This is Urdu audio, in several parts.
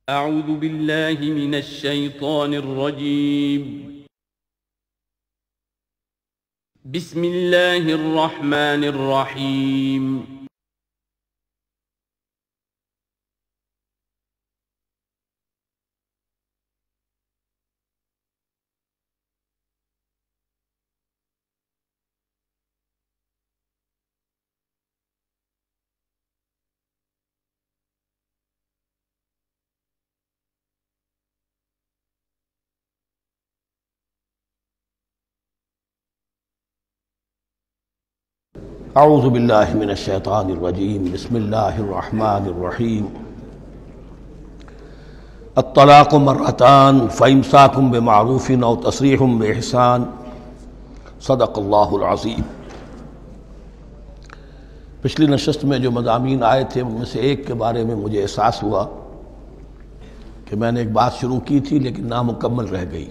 اعوذ باللہ من الشیطان الرجیم بسم اللہ الرحمن الرحیم اعوذ باللہ من الشیطان الرجیم بسم اللہ الرحمن الرحیم الطلاق مرتان فامساک بمعروف او تسریح باحسان صدق اللہ العظیم۔ پچھلی نشست میں جو مضامین آئے تھے ان میں سے ایک کے بارے میں مجھے احساس ہوا کہ میں نے ایک بات شروع کی تھی لیکن نامکمل رہ گئی۔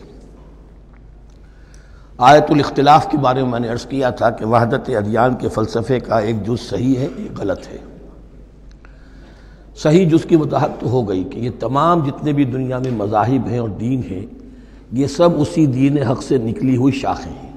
آیت الاختلاف کے بارے میں نے عرض کیا تھا کہ وحدت ادیان کے فلسفے کا ایک جز صحیح ہے، ایک غلط ہے۔ صحیح جز کی وضاحت تو ہو گئی کہ یہ تمام جتنے بھی دنیا میں مذاہب ہیں اور دین ہیں یہ سب اسی دین حق سے نکلی ہوئی شاخیں ہیں۔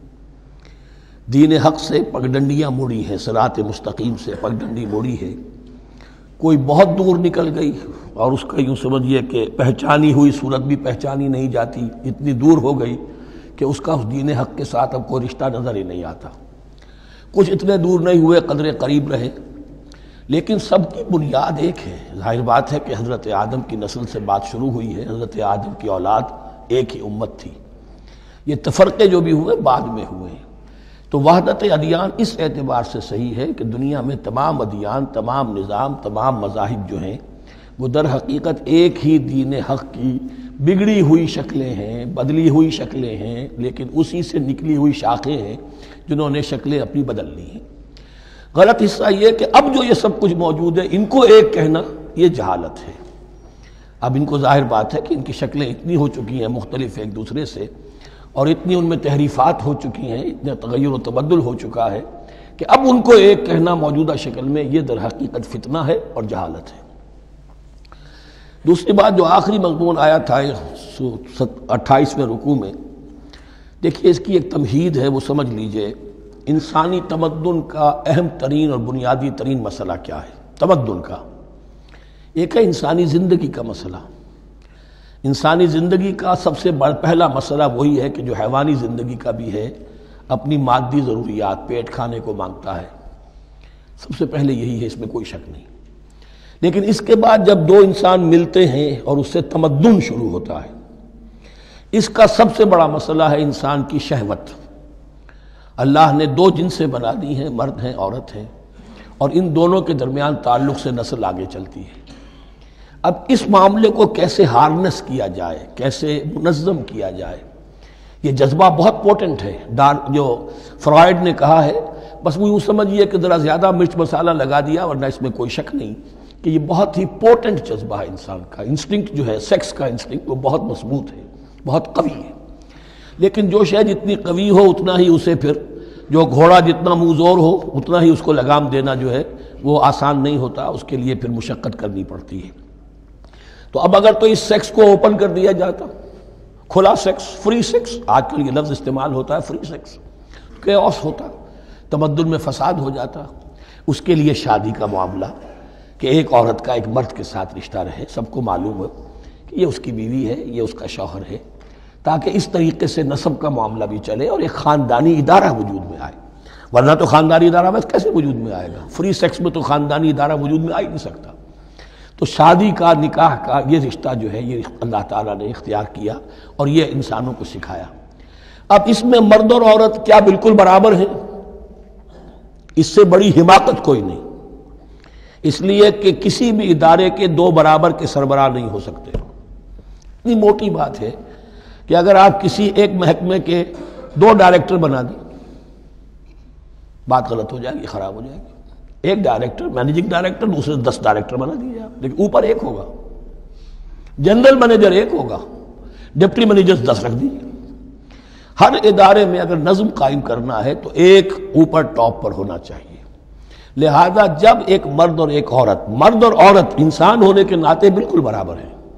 دین حق سے پگڈنڈیاں مڑی ہیں، صراط مستقیم سے پگڈنڈی مڑی ہے، کوئی بہت دور نکل گئی اور اس کا یوں سمجھیے کہ پہچانی ہوئی صورت بھی پہچانی نہیں جاتی، اتنی دور ہو گئی کہ اس کا اس دین حق کے ساتھ اب کوئی رشتہ نظر ہی نہیں آتا۔ کچھ اتنے دور نہیں ہوئے، قدرے قریب رہے، لیکن سب کی بنیاد ایک ہے۔ ظاہر بات ہے کہ حضرت آدم کی نسل سے بات شروع ہوئی ہے، حضرت آدم کی اولاد ایک ہی امت تھی۔ یہ تفرقے جو بھی ہوئے بعد میں ہوئے ہیں۔ تو وحدت ادیان اس اعتبار سے صحیح ہے کہ دنیا میں تمام ادیان، تمام نظام، تمام مذاہب جو ہیں وہ در حقیقت ایک ہی دین حق کی بگڑی ہوئی شکلیں ہیں، بدلی ہوئی شکلیں ہیں، لیکن اسی سے نکلی ہوئی شاخیں ہیں جنہوں نے شکلیں اپنی بدل لی ہیں۔ غلط حصہ یہ کہ اب جو یہ سب کچھ موجود ہے ان کو ایک کہنا یہ جہالت ہے۔ اب ان کو ظاہر بات ہے کہ ان کی شکلیں اتنی ہو چکی ہیں مختلف ایک دوسرے سے، اور اتنی ان میں تحریفات ہو چکی ہیں، اتنا تغیر و تبدل ہو چکا ہے کہ اب ان کو ایک کہنا موجودہ شکل میں یہ در حقیقت فتنہ ہے اور جہالت ہے۔ دوسری بات جو آخری مضمون آیا تھا 28ویں رکوع میں، دیکھیے اس کی ایک تمہید ہے، وہ سمجھ لیجئے۔ انسانی تمدن کا اہم ترین اور بنیادی ترین مسئلہ کیا ہے؟ تمدن کا ایک ہے انسانی زندگی کا مسئلہ۔ انسانی زندگی کا سب سے پہلا مسئلہ وہی ہے کہ جو حیوانی زندگی کا بھی ہے، اپنی مادی ضروریات، پیٹ کھانے کو مانگتا ہے، سب سے پہلے یہی ہے، اس میں کوئی شک نہیں۔ لیکن اس کے بعد جب دو انسان ملتے ہیں اور اس سے تمدن شروع ہوتا ہے، اس کا سب سے بڑا مسئلہ ہے انسان کی شہوت۔ اللہ نے دو جنسیں بنا دی ہیں، مرد ہیں، عورت ہیں، اور ان دونوں کے درمیان تعلق سے نسل آگے چلتی ہے۔ اب اس معاملے کو کیسے ہارنس کیا جائے، کیسے منظم کیا جائے، یہ جذبہ بہت پوٹنٹ ہے۔ جو فرائڈ نے کہا ہے، بس وہ یوں سمجھیے کہ ذرا زیادہ مرچ مسالہ لگا دیا، ورنہ اس میں کوئی شک نہیں کہ یہ بہت ہی پوٹنٹ جذبہ ہے انسان کا۔ انسٹنکٹ جو ہے، سیکس کا انسٹنکٹ، وہ بہت مضبوط ہے، بہت قوی ہے۔ لیکن جو شے جتنی قوی ہو اتنا ہی اسے پھر، جو گھوڑا جتنا منہ زور ہو اتنا ہی اس کو لگام دینا جو ہے وہ آسان نہیں ہوتا، اس کے لیے پھر مشقت کرنی پڑتی ہے۔ تو اب اگر تو اس سیکس کو اوپن کر دیا جاتا، کھلا سیکس، فری سیکس، آج کل یہ لفظ استعمال ہوتا ہے فری سیکس، کیوس ہوتا، تمدن میں فساد ہو جاتا۔ اس کے لیے شادی کا معاملہ کہ ایک عورت کا ایک مرد کے ساتھ رشتہ رہے، سب کو معلوم ہے کہ یہ اس کی بیوی ہے، یہ اس کا شوہر ہے، تاکہ اس طریقے سے نسب کا معاملہ بھی چلے اور ایک خاندانی ادارہ وجود میں آئے۔ ورنہ تو خاندانی ادارہ بس کیسے وجود میں آئے گا؟ فری سیکس میں تو خاندانی ادارہ وجود میں آ ہی نہیں سکتا۔ تو شادی کا، نکاح کا یہ رشتہ جو ہے یہ اللہ تعالیٰ نے اختیار کیا اور یہ انسانوں کو سکھایا۔ اب اس میں مرد اور عورت کیا بالکل برابر ہیں؟ اس سے بڑی حماقت کوئی نہیں، اس لیے کہ کسی بھی ادارے کے دو برابر کے سربراہ نہیں ہو سکتے۔ اتنی موٹی بات ہے کہ اگر آپ کسی ایک محکمے کے دو ڈائریکٹر بنا دیں، بات غلط ہو جائے گی، خراب ہو جائے گی۔ ایک ڈائریکٹر، مینیجنگ ڈائریکٹر، دوسرے 10 ڈائریکٹر بنا دیجیے آپ، لیکن اوپر ایک ہوگا، جنرل مینیجر ایک ہوگا، ڈپٹی مینیجر 10 رکھ دیجیے۔ ہر ادارے میں اگر نظم قائم کرنا ہے تو ایک اوپر ٹاپ پر ہونا چاہیے۔ لہذا جب ایک مرد اور ایک عورت، مرد اور عورت انسان ہونے کے ناطے بالکل برابر ہیں،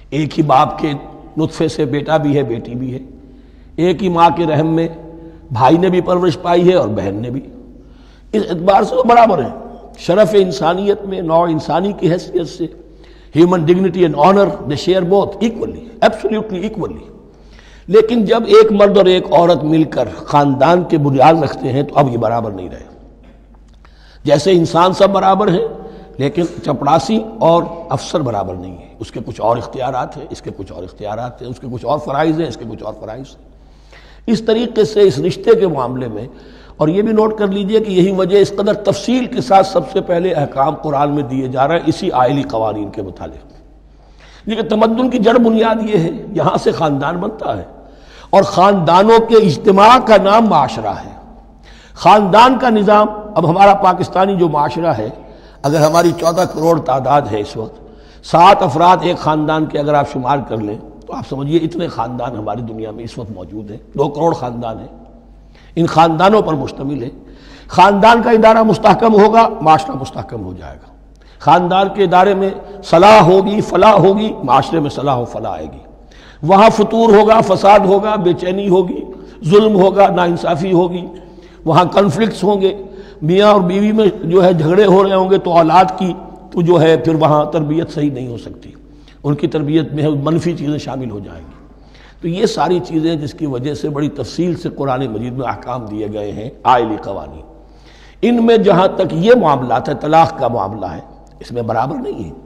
ایک ہی باپ کے نطفے سے بیٹا بھی ہے بیٹی بھی ہے، ایک ہی ماں کے رحم میں بھائی نے بھی پرورش پائی ہے اور بہن نے بھی، اس اعتبار سے وہ برابر ہیں شرف انسانیت میں، نوع انسانی کی حیثیت سے، human dignity and honour they share both equally, absolutely equally. لیکن جب ایک مرد اور ایک عورت مل کر خاندان کے بنیاد رکھتے ہیں تو اب یہ برابر نہیں رہے۔ جیسے انسان سب برابر ہیں لیکن چپڑاسی اور افسر برابر نہیں ہے، اس کے کچھ اور اختیارات ہیں، اس کے کچھ اور اختیارات ہیں، اس کے کچھ اور فرائض ہیں، اس کے کچھ اور فرائض ہیں۔ اس طریقے سے اس رشتے کے معاملے میں، اور یہ بھی نوٹ کر لیجئے کہ یہی وجہ اس قدر تفصیل کے ساتھ سب سے پہلے احکام قرآن میں دیے جا رہے ہیں اسی آئلی قوانین کے متعلق۔ لیکن تمدن کی جڑ بنیاد یہ ہے، یہاں سے خاندان بنتا ہے، اور خاندانوں کے اجتماع کا نام معاشرہ ہے۔ خاندان کا نظام، اب ہمارا پاکستانی جو معاشرہ ہے، اگر ہماری 14 کروڑ تعداد ہے اس وقت، 7 افراد ایک خاندان کے اگر آپ شمار کر لیں تو آپ سمجھیے اتنے خاندان ہماری دنیا میں اس وقت موجود ہیں، 2 کروڑ خاندان ہیں، ان خاندانوں پر مشتمل ہے۔ خاندان کا ادارہ مستحکم ہوگا، معاشرہ مستحکم ہو جائے گا۔ خاندان کے ادارے میں صلاح ہوگی، فلاح ہوگی، معاشرے میں صلاح و فلاح آئے گی۔ وہاں فتور ہوگا، فساد ہوگا، بے چینی ہوگی، ظلم ہوگا، ناانصافی ہوگی، وہاں کنفلکٹس ہوں گے، میاں اور بیوی میں جو ہے جھگڑے ہو رہے ہوں گے تو اولاد کی تو جو ہے پھر وہاں تربیت صحیح نہیں ہو سکتی، ان کی تربیت میں منفی چیزیں شامل ہو جائیں گی۔ تو یہ ساری چیزیں جس کی وجہ سے بڑی تفصیل سے قرآن مجید میں احکام دیے گئے ہیں آئلی قوانین، ان میں جہاں تک یہ معاملات ہے، طلاق کا معاملہ ہے، اس میں برابر نہیں ہے۔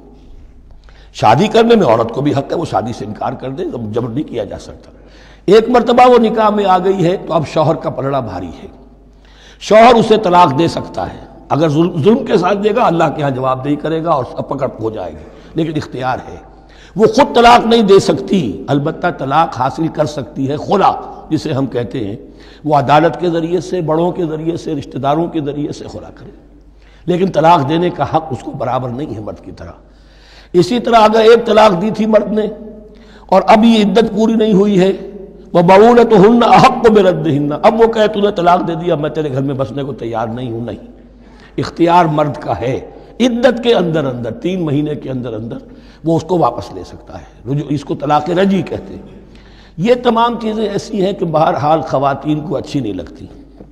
شادی کرنے میں عورت کو بھی حق ہے، وہ شادی سے انکار کر دے، جبر نہیں کیا جا سکتا۔ ایک مرتبہ وہ نکاح میں آ گئی ہے تو اب شوہر کا پلڑا بھاری ہے، شوہر اسے طلاق دے سکتا ہے، اگر ظلم کے ساتھ دے گا اللہ کے ہاں جواب دہی کرے گا اور پکڑ ہو جائے گی، لیکن اختیار ہے۔ وہ خود طلاق نہیں دے سکتی، البتہ طلاق حاصل کر سکتی ہے، خلا جسے ہم کہتے ہیں، وہ عدالت کے ذریعے سے، بڑوں کے ذریعے سے، رشتہ داروں کے ذریعے سے خلا کرے، لیکن طلاق دینے کا حق اس کو برابر نہیں ہے مرد کی طرح۔ اسی طرح اگر ایک طلاق دی تھی مرد نے اور اب یہ عدت پوری نہیں ہوئی ہے، وَبَعُولَتُهُنَّ أَحَقُّ بِرَدِّهِنَّ، اب وہ کہے تو نے طلاق دے دیا، میں تیرے گھر میں بسنے کو تیار نہیں ہوں، نہیں، اختیار مرد کا ہے، عدت کے اندر 3 مہینے کے اندر وہ اس کو واپس لے سکتا ہے، اس کو طلاق رجعی کہتے ہیں۔ یہ تمام چیزیں ایسی ہیں کہ بہرحال خواتین کو اچھی نہیں لگتی،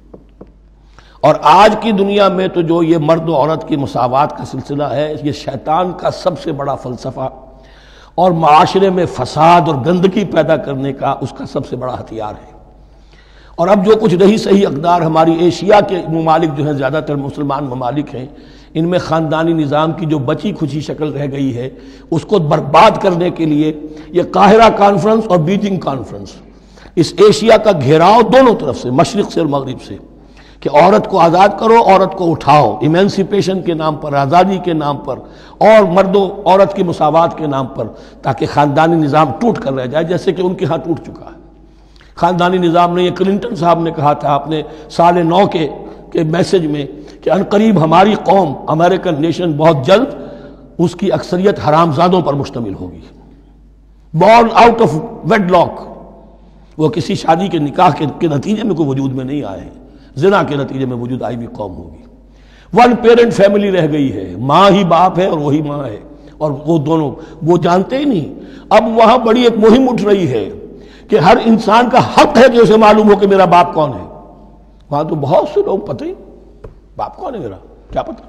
اور آج کی دنیا میں تو جو یہ مرد و عورت کی مساوات کا سلسلہ ہے، یہ شیطان کا سب سے بڑا فلسفہ اور معاشرے میں فساد اور گندگی پیدا کرنے کا اس کا سب سے بڑا ہتھیار ہے۔ اور اب جو کچھ رہی صحیح اقدار ہماری ایشیا کے ممالک جو ہیں، زیادہ تر مسلمان ممالک ہیں، ان میں خاندانی نظام کی جو بچی کھچی شکل رہ گئی ہے اس کو برباد کرنے کے لیے یہ قاہرہ کانفرنس اور بیجنگ کانفرنس، اس ایشیا کا گھیراؤ دونوں طرف سے، مشرق سے اور مغرب سے، کہ عورت کو آزاد کرو، عورت کو اٹھاؤ، ایمینسیپیشن کے نام پر، آزادی کے نام پر، اور مرد و عورت کی مساوات کے نام پر، تاکہ خاندانی نظام ٹوٹ کر رہ جائے، جیسے کہ ان کے ہاں ٹوٹ چکا ہے خاندانی نظام نے۔ یہ کلنٹن صاحب نے کہا تھا اپنے سال 9 کے میسج میں کہ عنقریب ہماری قوم، امریکن نیشن، بہت جلد اس کی اکثریت حرام زادوں پر مشتمل ہوگی، born out of wedlock, وہ کسی شادی کے نکاح کے نتیجے میں کوئی وجود میں نہیں آئے ہیں، زنا کے نتیجے میں وجود آئی بھی قوم ہوگی۔ 1 پیرنٹ فیملی رہ گئی ہے، ماں ہی باپ ہے اور وہی ماں ہے، اور وہ دونوں وہ جانتے ہی نہیں۔ اب وہاں بڑی ایک مہم اٹھ رہی ہے کہ ہر انسان کا حق ہے کہ اسے معلوم ہو کہ میرا باپ کون ہے۔ وہاں تو بہت سے لوگ پتہ ہی باپ کون ہے میرا، کیا پتہ۔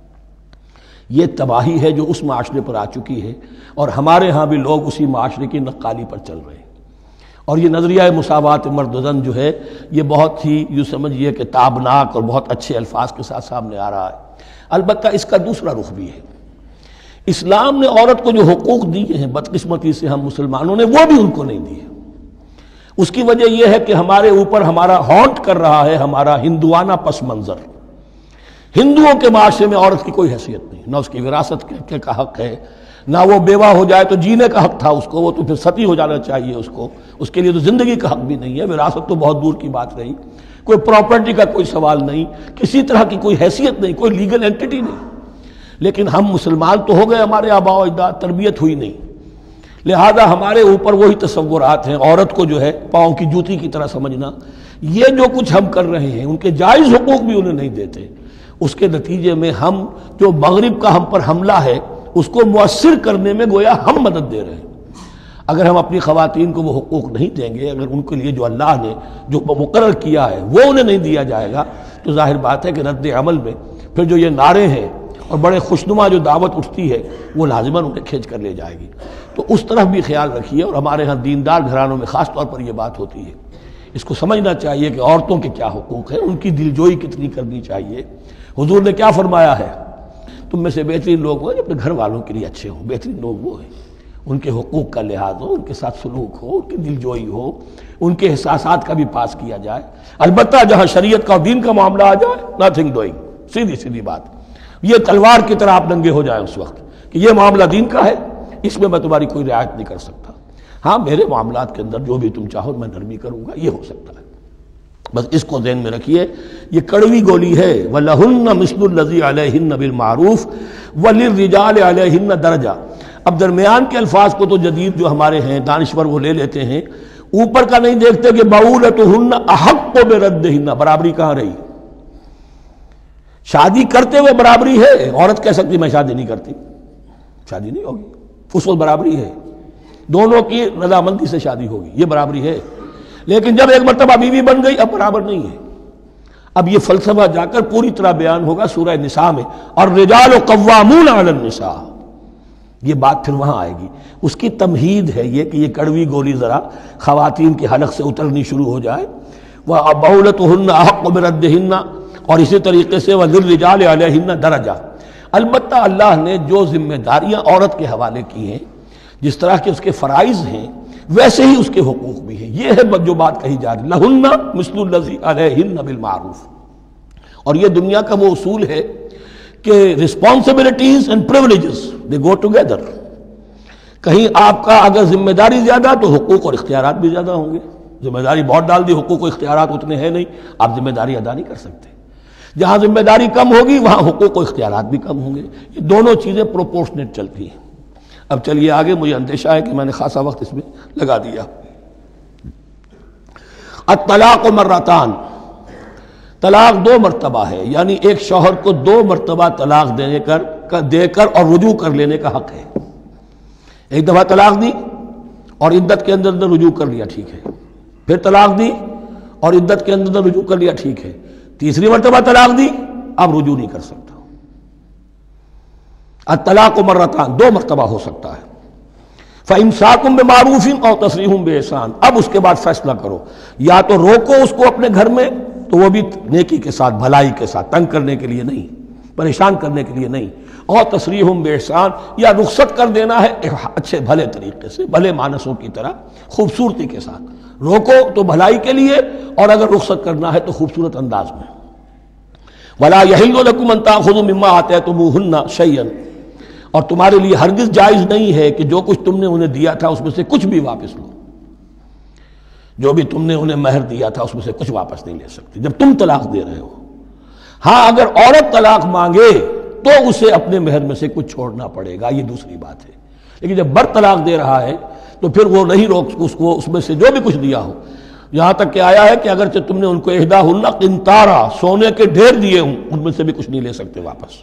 یہ تباہی ہے جو اس معاشرے پر آ چکی ہے، اور ہمارے ہاں بھی لوگ اسی معاشرے کی نقالی پر چل رہے ہیں۔ اور یہ نظریہ مساوات مرد و زن جو ہے یہ بہت ہی یوں سمجھیے کہ تابناک اور بہت اچھے الفاظ کے ساتھ سامنے آ رہا ہے۔ البتہ اس کا دوسرا رخ بھی ہے، اسلام نے عورت کو جو حقوق دیے ہیں بدقسمتی سے ہم مسلمانوں نے وہ بھی ان کو نہیں دیے۔ اس کی وجہ یہ ہے کہ ہمارے اوپر ہمارا ہانٹ کر رہا ہے ہمارا ہندوانہ پس منظر۔ ہندوؤں کے معاشرے میں عورت کی کوئی حیثیت نہیں، نہ اس کی وراثت کا حق ہے، نہ وہ بیوہ ہو جائے تو جینے کا حق تھا اس کو، وہ تو پھر ستی ہو جانا چاہیے اس کو، اس کے لیے تو زندگی کا حق بھی نہیں ہے، وراثت تو بہت دور کی بات رہی، کوئی پراپرٹی کا کوئی سوال نہیں، کسی طرح کی کوئی حیثیت نہیں، کوئی لیگل اینٹیٹی نہیں۔ لیکن ہم مسلمان تو ہو گئے، ہمارے آباء و اجداد، تربیت ہوئی نہیں، لہذا ہمارے اوپر وہی تصورات ہیں، عورت کو جو ہے پاؤں کی جوتی کی طرح سمجھنا۔ یہ جو کچھ ہم کر رہے ہیں ان کے جائز حقوق بھی انہیں نہیں دیتے، اس کے نتیجے میں ہم جو مغرب کا ہم پر حملہ ہے اس کو مؤثر کرنے میں گویا ہم مدد دے رہے ہیں۔ اگر ہم اپنی خواتین کو وہ حقوق نہیں دیں گے، اگر ان کے لیے جو اللہ نے جو مقرر کیا ہے وہ انہیں نہیں دیا جائے گا، تو ظاہر بات ہے کہ رد عمل میں پھر جو یہ نعرے ہیں اور بڑے خوشنما جو دعوت اٹھتی ہے وہ لازماً انہیں کھینچ کر لے جائے گی۔ تو اس طرف بھی خیال رکھیے، اور ہمارے ہاں دیندار گھرانوں میں خاص طور پر یہ بات ہوتی ہے، اس کو سمجھنا چاہیے کہ عورتوں کے کیا حقوق ہیں، ان کی دلجوئی کتنی کرنی چاہیے۔ حضور نے کیا فرمایا ہے؟ تم میں سے بہترین لوگ وہ جو اپنے گھر والوں کے لیے اچھے ہوں، بہترین لوگ وہ ہیں ان کے حقوق کا لحاظ ہو، ان کے ساتھ سلوک ہو، ان کی دلجوئی ہو، ان کے احساسات کا بھی پاس کیا جائے۔ البتہ جہاں شریعت کا اور دین کا معاملہ آ جائے، نتھنگ ڈوئنگ، سیدھی سیدھی بات، یہ تلوار کی طرح آپ ننگے ہو جائیں اس وقت کہ یہ معاملہ دین کا ہے، اس میں میں تمہاری کوئی رعایت نہیں کر سکتا۔ ہاں میرے معاملات کے اندر جو بھی تم چاہو میں نرمی کروں گا، یہ ہو سکتا ہے۔ بس اس کو ذہن میں رکھیے، یہ کڑوی گولی ہے۔ وَلَهُنَّ مِثْلُ الَّذِي عَلَيْهِنَّ بِالْمَعْرُوفِ وَلِلرِّجَالِ عَلَيْهِنَّ دَرَجَةٌ۔ اب درمیان کے الفاظ کو تو جدید جو ہمارے ہیں دانشور وہ لے لیتے ہیں، اوپر کا نہیں دیکھتے کہ بَعُولَتُهُنَّ أَحَقُّ بِرَدِّهِنَّ، برابری کہاں رہی؟ شادی کرتے ہوئے برابری ہے، عورت کہہ سکتی میں شادی نہیں کرتی، شادی نہیں ہوگی، اس وقت برابری ہے، دونوں کی رضامندی سے شادی ہوگی، یہ برابری ہے۔ لیکن جب ایک مرتبہ بیوی بن گئی اب برابر نہیں ہے۔ اب یہ فلسفہ جا کر پوری طرح بیان ہوگا سورہ نساء میں، اور رجال قوامون علی النساء، یہ بات پھر وہاں آئے گی۔ اس کی تمہید ہے یہ کہ یہ کڑوی گولی ذرا خواتین کے حلق سے اترنی شروع ہو جائے۔ وَبَعُولَتُهُنَّ أَحَقُّ بِرَدِّهِنَّ، اور اسی طریقے سے وَلِلرِّجَالِ عَلَيْهِنَّ دَرَجَةٌ۔ البتہ اللہ نے جو ذمہ داریاں عورت کے حوالے کی ہیں، جس طرح کے اس کے فرائض ہیں ویسے ہی اس کے حقوق بھی ہیں، یہ ہے جو بات کہی جا رہی، لَهُنَّ مِثْلُ الَّذِي عَلَيْهِنَّ بِالْمَعْرُوفِ۔ اور یہ دنیا کا وہ اصول ہے کہ responsibilities and privileges they go together۔ کہیں آپ کا اگر ذمہ داری زیادہ تو حقوق اور اختیارات بھی زیادہ ہوں گے، ذمہ داری بہت ڈال دی، حقوق و اختیارات اتنے ہیں نہیں، آپ ذمہ داری ادا نہیں کر سکتے۔ جہاں ذمہ داری کم ہوگی وہاں حقوق و اختیارات بھی کم ہوں گے، یہ دونوں چیزیں پروپورشنیٹ چلتی ہیں۔ اب چلیے آگے، مجھے اندیشہ ہے کہ میں نے خاصا وقت اس میں لگا دیا۔ الطلاق مرتان، طلاق دو مرتبہ ہے، یعنی ایک شوہر کو دو مرتبہ طلاق دے کر اور رجوع کر لینے کا حق ہے۔ ایک دفعہ طلاق دی اور عدت کے اندر رجوع کر لیا، ٹھیک ہے، پھر طلاق دی اور عدت کے اندر رجوع کر لیا، ٹھیک ہے، تیسری مرتبہ طلاق دی اب رجوع نہیں کر سکتا۔ الطلاق مرتان، دو مرتبہ ہو سکتا ہے۔ فَإِمْسَاكٌ بِمَعْرُوفٍ أَوْ تَسْرِيحٌ بِإِحْسَانٍ، اب اس کے بعد فیصلہ کرو، یا تو روکو اس کو اپنے گھر میں تو وہ بھی نیکی کے ساتھ، بھلائی کے ساتھ، تنگ کرنے کے لیے نہیں، پریشان کرنے کے لیے نہیں، اور تسریح بِإِحْسَان، یا رخصت کر دینا ہے اچھے بھلے طریقے سے، بھلے مانسوں کی طرح خوبصورتی کے ساتھ، روکو تو بھلائی کے لیے، اور اگر رخصت کرنا ہے تو خوبصورت انداز میں۔ وَلَا يَحِلُّ لَكُمْ أَن تَأْخُذُوا مِمَّا آتَيْتُمُوهُنَّ شَيْئًا، اور تمہارے لیے ہرگز جائز نہیں ہے کہ جو کچھ تم نے انہیں دیا تھا اس میں سے کچھ بھی واپس لو، جو بھی تم نے انہیں مہر دیا تھا اس میں سے کچھ واپس نہیں لے سکتے جب تم طلاق دے رہے ہو۔ ہاں اگر عورت طلاق مانگے تو اسے اپنے مہر میں سے کچھ چھوڑنا پڑے گا، یہ دوسری بات ہے، لیکن جب بر طلاق دے رہا ہے تو پھر وہ نہیں روک اس کو اس میں سے جو بھی کچھ دیا ہو، یہاں تک کہ آیا ہے کہ اگرچہ تم نے ان کو احداہن قنطارا، سونے کے ڈھیر دیے ہوں، ان میں سے بھی کچھ نہیں لے سکتے واپس۔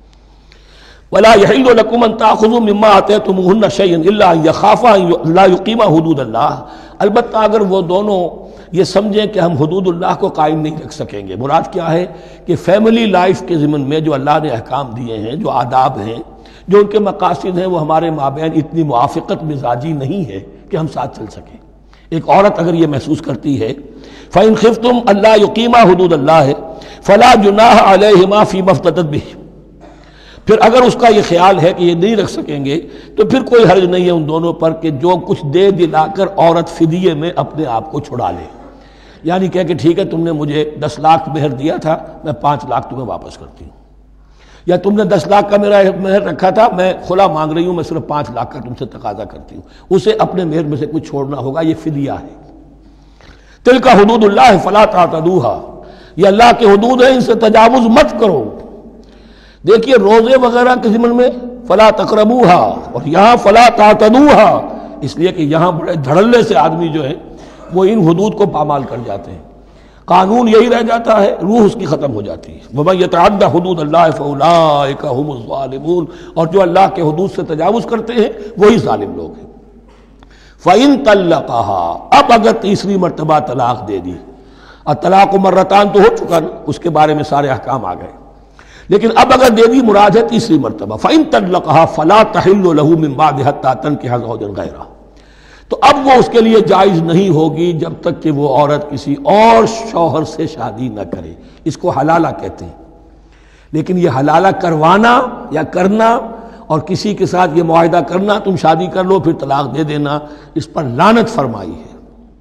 وَلَا يَحِلُّ لَكُمْ أَن تَأْخُذُوا مِمَّا آتَيْتُمُوهُنَّ شَيْئًا إِلَّا أَن يَخَافَا أَن لَا يُقِيمَا حُدُودَ اللَّهِ، البتہ اگر وہ دونوں یہ سمجھیں کہ ہم حدود اللہ کو قائم نہیں رکھ سکیں گے۔ مراد کیا ہے کہ فیملی لائف کے ضمن میں جو اللہ نے احکام دیے ہیں، جو آداب ہیں، جو ان کے مقاصد ہیں، وہ ہمارے مابین اتنی موافقت مزاجی نہیں ہے کہ ہم ساتھ چل سکیں۔ ایک عورت اگر یہ محسوس کرتی ہے فَإِنْ خِفْتُمْ أَلَّا يُقِيمَا حُدُودَ اللَّهِ فَلَا جُنَاحَ عَلَيْهِمَا فِي مَا افْتَدَتْ بِهِ، پھر اگر اس کا یہ خیال ہے کہ یہ نہیں رکھ سکیں گے تو پھر کوئی حرج نہیں ہے ان دونوں پر کہ جو کچھ دے دلا کر عورت فدیے میں اپنے آپ کو چھڑا لے، یعنی کہہ کہ ٹھیک ہے تم نے مجھے 10 لاکھ مہر دیا تھا، میں 5 لاکھ تمہیں واپس کرتی ہوں، یا تم نے 10 لاکھ کا میرا مہر رکھا تھا، میں خلا مانگ رہی ہوں، میں صرف 5 لاکھ کا تم سے تقاضا کرتی ہوں، اسے اپنے مہر میں سے کچھ چھوڑنا ہوگا، یہ فدیہ ہے۔ تلک حدود اللہ فلا تعتدوها، یہ اللہ کے حدود ہیں، ان سے تجاوز مت کرو۔ دیکھیے روزے وغیرہ کے ضمن میں فلا تقربوها، اور یہاں فلا تعتدوها، اس لیے کہ یہاں بڑے دھڑلے سے آدمی جو ہے وہ ان حدود کو پامال کر جاتے ہیں، قانون یہی رہ جاتا ہے، روح اس کی ختم ہو جاتی ہے۔ وَمَن يَتَعَدَّ حُدُودَ اللَّهِ فَأُولَٰئِكَ هُمُ الظَّالِمُونَ، اور جو اللہ کے حدود سے تجاوز کرتے ہیں وہی ظالم لوگ ہیں۔ فَإِن طَلَّقَهَا، اب اگر تیسری مرتبہ طلاق دے دی، الطلاق مرتان تو ہو چکا نا، اس کے بارے میں سارے احکام آ گئے، لیکن اب اگر دے دی مراد ہے تیسری مرتبہ، فَإِن طَلَّقَهَا فَلَا تَحِلُّ لَهُ مِن بَعْدِ حَتَّىٰ تَنكِحَ زَوْجًا غَيْرَهُ، تو اب وہ اس کے لیے جائز نہیں ہوگی جب تک کہ وہ عورت کسی اور شوہر سے شادی نہ کرے۔ اس کو حلالہ کہتے ہیں، لیکن یہ حلالہ کروانا یا کرنا اور کسی کے ساتھ یہ معاہدہ کرنا تم شادی کر لو پھر طلاق دے دینا، اس پر لعنت فرمائی ہے،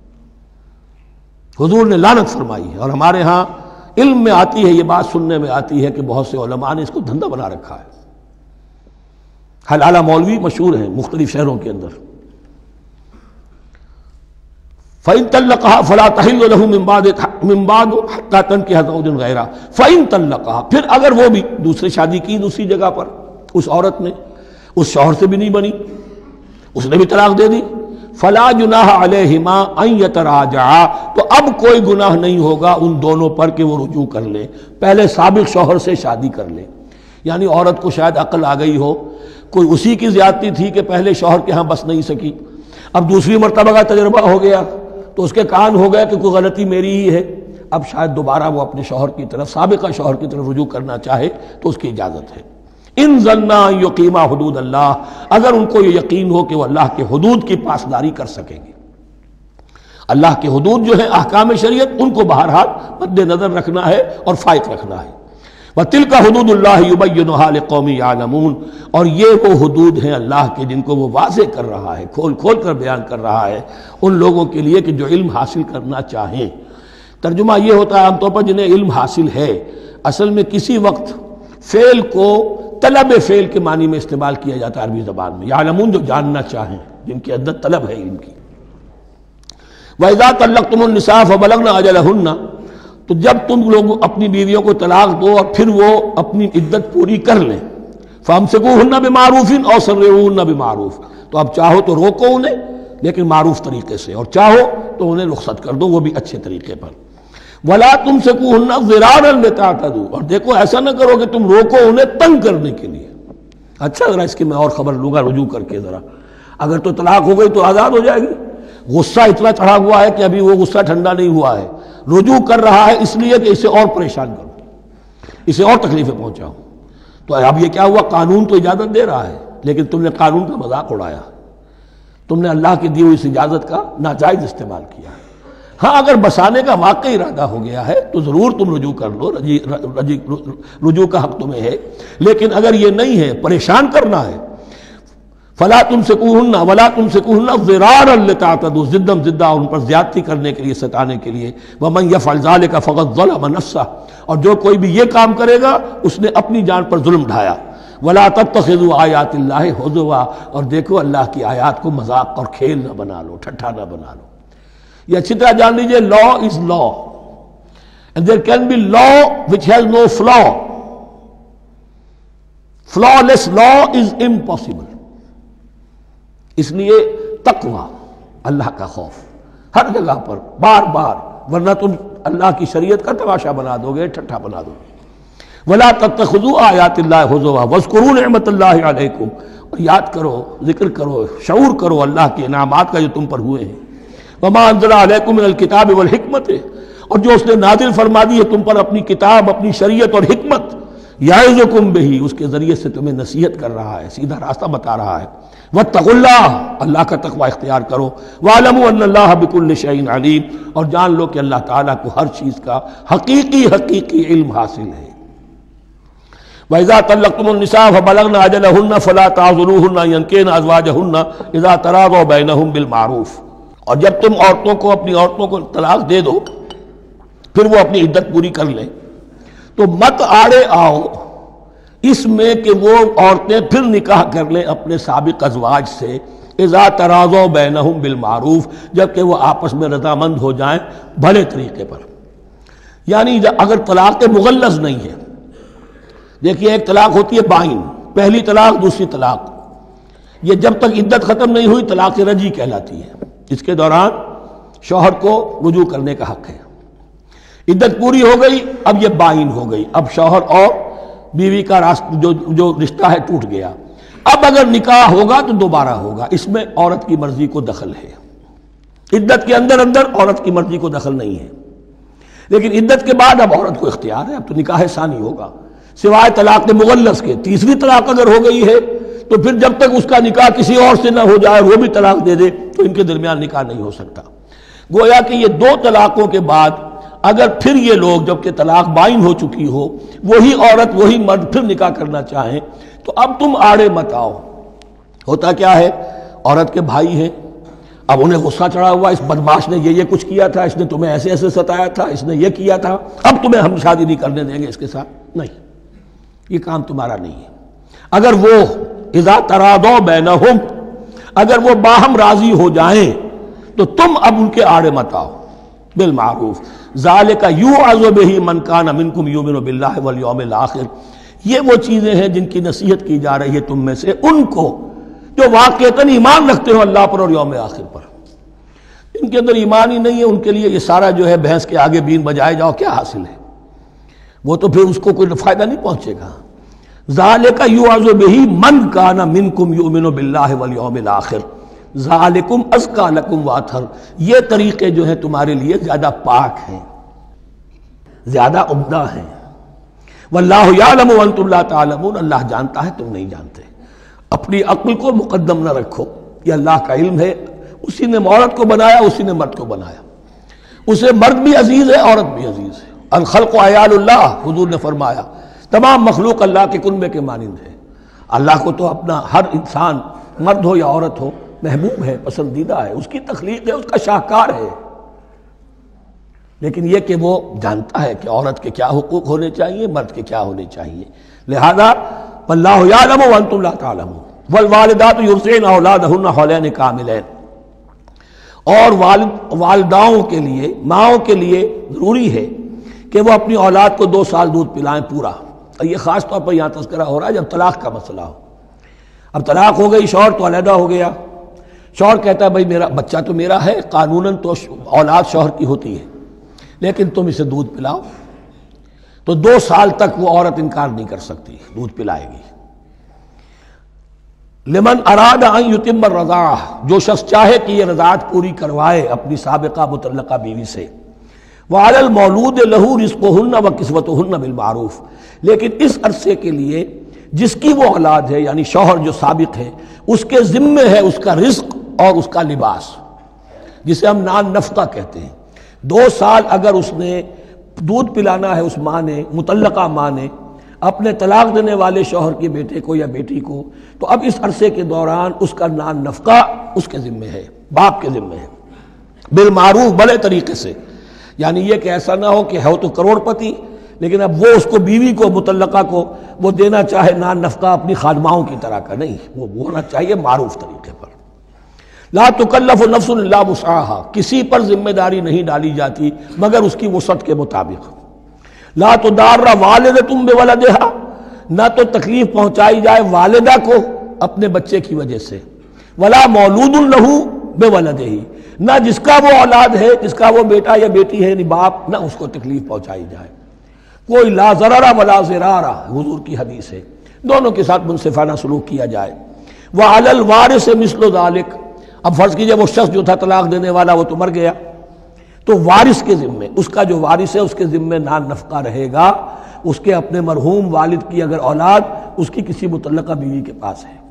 حضور نے لعنت فرمائی ہے۔ اور ہمارے ہاں علم میں آتی ہے، یہ بات سننے میں آتی ہے کہ بہت سے علماء نے اس کو دھندا بنا رکھا ہے۔ حلالہ مولوی مشہور ہیں مختلف شہروں کے اندر۔ فَإِن طَلَّقَهَا فَلَا تَحِلُّ لَهُ مِن بَعْدُ حَتَّىٰ تَنكِحَ زَوْجًا غَيْرَهُ فَإِن طَلَّقَهَا، پھر اگر وہ بھی دوسری شادی کی دوسری جگہ پر، اس عورت نے اس شوہر سے بھی نہیں بنی، اس نے بھی طلاق دے دی، فَلَا جُنَاحَ عَلَيْهِمَا أَن يَتَرَاجَعَا، تو اب کوئی گناہ نہیں ہوگا ان دونوں پر کہ وہ رجوع کر لیں، پہلے سابق شوہر سے شادی کر لیں۔ یعنی عورت کو شاید عقل آ گئی ہو، کوئی اسی کی زیادتی تھی کہ پہلے شوہر کے ہاں بس نہیں سکی، اب دوسری مرتبہ کا تجربہ ہو گیا تو اس کے کان ہو گیا کہ کوئی غلطی میری ہی ہے، اب شاید دوبارہ وہ اپنے شوہر کی طرف، سابقہ شوہر کی طرف رجوع کرنا چاہے تو اس کی اجازت ہے۔ ان ظنا یقیما حدود اللہ، اگر ان کو یہ یقین ہو کہ وہ اللہ کے حدود کی پاسداری کر سکیں گے۔ اللہ کے حدود جو ہیں احکام شریعت، ان کو بہرحال مد نظر رکھنا ہے اور فائق رکھنا ہے۔ وَتِلْكَ حُدُودُ اللَّهِ يُبَيِّنُهَا لِقَوْمٍ يَعْلَمُونَ، اور یہ وہ حدود ہیں اللہ کے جن کو وہ واضح کر رہا ہے، کھول کھول کر بیان کر رہا ہے ان لوگوں کے لیے کہ جو علم حاصل کرنا چاہیں۔ ترجمہ یہ ہوتا ہے عام طور پر جنہیں علم حاصل ہے، اصل میں کسی وقت فعل کو طلب فعل کے معنی میں استعمال کیا جاتا ہے عربی زبان میں، یعلمون جو جاننا چاہیں، جن کے اندر طلب ہے علم کی۔ وَإِذَا طَلَّقْتُمُ النِّسَاءَ فَبَلَغْنَ أَجَلَهُنَّ، تو جب تم لوگ اپنی بیویوں کو طلاق دو اور پھر وہ اپنی عدت پوری کر لیں، فَأَمْسِكُوهُنَّ بِمَعْرُوفٍ أَوْ سَرِّحُوهُنَّ بِمَعْرُوفٍ، تو اب چاہو تو روکو انہیں لیکن معروف طریقے سے، اور چاہو تو انہیں رخصت کر دو وہ بھی اچھے طریقے پر۔ وَلَا تُمْسِكُوهُنَّ ضِرَارًا لِتَعْتَدُوا، اور دیکھو ایسا نہ کرو کہ تم روکو انہیں تنگ کرنے کے لیے۔ اچھا ذرا اس کی میں اور خبر لوں گا رجوع کر کے، ذرا اگر تو طلاق ہو گئی تو آزاد ہو جائے گی، غصہ اتنا چڑھا ہوا ہے کہ ابھی وہ غصہ ٹھنڈا نہیں ہوا ہے، رجوع کر رہا ہے اس لیے کہ اسے اور پریشان کروں، اسے اور تکلیفیں پہنچاؤں، تو اب یہ کیا ہوا، قانون تو اجازت دے رہا ہے لیکن تم نے قانون کا مذاق اڑایا، تم نے اللہ کی دی ہوئی اس اجازت کا ناجائز استعمال کیا ہے۔ ہاں اگر بسانے کا واقعی ارادہ ہو گیا ہے تو ضرور تم رجوع کر لو، رجوع کا حق تمہیں ہے، لیکن اگر یہ نہیں ہے، پریشان کرنا ہے، فلا تمسکوہن ولا تمسکوہن ضرارا لتعتدوا، ضدم ضدہ ان پر زیادتی کرنے کے لیے، ستانے کے لیے، ومن یفعل ذلک فقد ظلم نفسہ، اور جو کوئی بھی یہ کام کرے گا اس نے اپنی جان پر ظلم ڈھایا۔ ولا تتخذوا آیات اللہ ہزوا، اور دیکھو اللہ کی آیات کو مذاق اور کھیل نہ بنا لو، ٹھٹھا نہ بنا لو۔ یہ اچھی طرح جان لیجئے، لا از لا and there can be law which has no flaw. Flawless law is impossible. اس لیے تقوی، اللہ کا خوف ہر جگہ پر بار بار، ورنہ تم اللہ کی شریعت کا تماشا بنا دو گے، ٹھٹھا بنا دو گے۔ ولا تتخذوا آیات اللہ ہزوا واذکروا نعمت اللہ علیکم، اور یاد کرو، ذکر کرو، شعور کرو اللہ کے انعامات کا جو تم پر ہوئے ہیں۔ وما انزل علیکم من الکتاب والحکمت، اور جو اس نے نازل فرما دی ہے تم پر اپنی کتاب، اپنی شریعت اور حکمت، یعظکم بہ، اس کے ذریعے سے تمہیں نصیحت کر رہا ہے، سیدھا راستہ بتا رہا ہے۔ واتقوا اللہ، اللہ کا تقوی اختیار کرو۔ واعلموا ان اللہ بکل شیء علیم، اور جان لو کہ اللہ تعالیٰ کو ہر چیز کا حقیقی علم حاصل ہے۔ وَإِذَا طَلَّقْتُمُ النِّسَاءَ فَبَلَغْنَ أَجَلَهُنَّ فَلَا تَعْضُلُوهُنَّ أَن يَنكِحْنَ أَزْوَاجَهُنَّ إِذَا تَرَاضَوْا بَيْنَهُم بِالْمَعْرُوفِ، اور جب تم اپنی عورتوں کو طلاق دے دو پھر وہ اپنی عدت پوری کر لیں، تو مت آڑے آؤ اس میں کہ وہ عورتیں پھر نکاح کر لیں اپنے سابق ازواج سے، اذا تراضوا بینہم بالمعروف، جبکہ وہ آپس میں رضامند ہو جائیں بھلے طریقے پر۔ یعنی اگر طلاق مغلظ نہیں ہے، دیکھیے ایک طلاق ہوتی ہے بائن، پہلی طلاق دوسری طلاق، یہ جب تک عدت ختم نہیں ہوئی طلاق رجعی کہلاتی ہے، اس کے دوران شوہر کو رجوع کرنے کا حق ہے۔ عدت پوری ہو گئی، اب یہ بائن ہو گئی، اب شوہر اور بیوی کا جو رشتہ ہے ٹوٹ گیا۔ اب اگر نکاح ہوگا تو دوبارہ ہوگا، اس میں عورت کی مرضی کو دخل ہے، عدت کے اندر عورت کی مرضی کو دخل نہیں ہے، لیکن عدت کے بعد اب عورت کو اختیار ہے، اب تو نکاح ثانی ہوگا سوائے طلاق مغلظ کے۔ تیسری طلاق اگر ہو گئی ہے تو پھر جب تک اس کا نکاح کسی اور سے نہ ہو جائے، وہ بھی طلاق دے دے، تو ان کے درمیان نکاح نہیں ہو سکتا۔ گویا کہ یہ دو طلاقوں کے بعد اگر پھر یہ لوگ جبکہ طلاق بائن ہو چکی ہو، وہی عورت وہی مرد پھر نکاح کرنا چاہیں تو اب تم آڑے مت آؤ۔ ہوتا کیا ہے، عورت کے بھائی ہیں، اب انہیں غصہ چڑھا ہوا، اس بدماش نے یہ کچھ کیا تھا، اس نے تمہیں ایسے ایسے ستایا تھا، اس نے یہ کیا تھا، اب تمہیں ہم شادی نہیں کرنے دیں گے اس کے ساتھ۔ نہیں، یہ کام تمہارا نہیں ہے۔ اگر وہ اذا تراضوا بینہم، اگر وہ باہم راضی ہو جائیں تو تم اب ان کے آڑے مت آؤ۔ بالمعروف ذالک یوعظ بہ من کان منکم یؤمن باللہ والیوم الآخر، یہ وہ چیزیں ہیں جن کی نصیحت کی جا رہی ہے تم میں سے ان کو جو واقعتاً ایمان رکھتے ہو اللہ پر اور یوم آخر پر۔ ان کے اندر ایمان ہی نہیں ہے، ان کے لیے یہ سارا جو ہے بھینس کے آگے بین بجائے جاؤ کیا حاصل ہے، وہ تو پھر اس کو کوئی فائدہ نہیں پہنچے گا۔ ذالک یوعظ بہ من کان منکم یؤمن باللہ والیوم الآخر ذالکم ازکی لکم واطہر، یہ طریقے جو ہیں تمہارے لیے زیادہ پاک ہیں، زیادہ عمدہ ہیں۔ واللہ یعلم وانتم لا تعلمون، اللہ جانتا ہے تم نہیں جانتے۔ اپنی عقل کو مقدم نہ رکھو، یہ اللہ کا علم ہے، اسی نے عورت کو بنایا، اسی نے مرد کو بنایا، اسے مرد بھی عزیز ہے عورت بھی عزیز ہے۔ الخلق عیال اللہ، حضور نے فرمایا تمام مخلوق اللہ کے کنبے کے مانند ہے۔ اللہ کو تو اپنا ہر انسان مرد ہو یا عورت ہو محبوب ہے، پسندیدہ ہے، اس کی تخلیق ہے، اس کا شاہکار ہے، لیکن یہ کہ وہ جانتا ہے کہ عورت کے کیا حقوق ہونے چاہیے، مرد کے کیا ہونے چاہیے۔ لہذا واللہ یعلم وانتم لا تعلمون والوالدات یرضعن اولادہن حولین کاملین، اور والداؤں کے لیے، ماؤں کے لیے ضروری ہے کہ وہ اپنی اولاد کو 2 سال دودھ پلائیں پورا۔ اور یہ خاص طور پر یہاں تذکرہ ہو رہا ہے جب طلاق کا مسئلہ ہو۔ اب طلاق ہو گئی، شوہر تو علیحدہ ہو گیا، شوہر کہتا ہے بھائی میرا بچہ تو میرا ہے، قانوناً تو اولاد شوہر کی ہوتی ہے، لیکن تم اسے دودھ پلاؤ، تو 2 سال تک وہ عورت انکار نہیں کر سکتی، دودھ پلائے گی۔ لمن اراد ان یتم الرضاعہ، جو شخص چاہے کہ یہ رضاعت پوری کروائے اپنی سابقہ مطلقہ بیوی سے۔ وعلی المولود لہ رزقہن وکسوتہن بالمعروف، لیکن اس عرصے کے لیے جس کی وہ اولاد ہے یعنی شوہر جو سابق ہے، اس کے ذمے ہے اس کا رزق اور اس کا لباس، جسے ہم نان نفقہ کہتے ہیں۔ 2 سال اگر اس نے دودھ پلانا ہے اس ماں نے، مطلقہ ماں نے اپنے طلاق دینے والے شوہر کے بیٹے کو یا بیٹی کو، تو اب اس عرصے کے دوران اس کا نان نفقہ اس کے ذمے ہے، باپ کے ذمے ہے، بالمعروف، بڑے طریقے سے۔ یعنی یہ کہ ایسا نہ ہو کہ ہو تو کروڑ پتی لیکن اب وہ اس کو بیوی کو مطلقہ کو وہ دینا چاہے نان نفقہ اپنی خادماؤں کی طرح کا، نہیں، وہ ہونا چاہیے معروف طریقے پر۔ لا تکلف نفس الا وسعها، کسی پر ذمہ داری نہیں ڈالی جاتی مگر اس کی وسعت کے مطابق۔ لا تضار والدۃ بولدہا، نہ تو تکلیف پہنچائی جائے والدہ کو اپنے بچے کی وجہ سے، ولا مولود لہ بولدہ، نہ جس کا وہ اولاد ہے، جس کا وہ بیٹا یا بیٹی ہے یعنی باپ، نہ اس کو تکلیف پہنچائی جائے۔ کوئی لا ضرر ولا ضرار، حضور کی حدیث ہے، دونوں کے ساتھ منصفانہ سلوک کیا جائے۔ وعلی الوارث مثل ذلک، اب فرض کیجئے وہ شخص جو تھا طلاق دینے والا وہ تو مر گیا، تو وارث کے ذمے، اس کا جو وارث ہے اس کے ذمے نان نفقہ رہے گا، اس کے اپنے مرحوم والد کی اگر اولاد اس کی کسی مطلقہ بیوی کے پاس ہے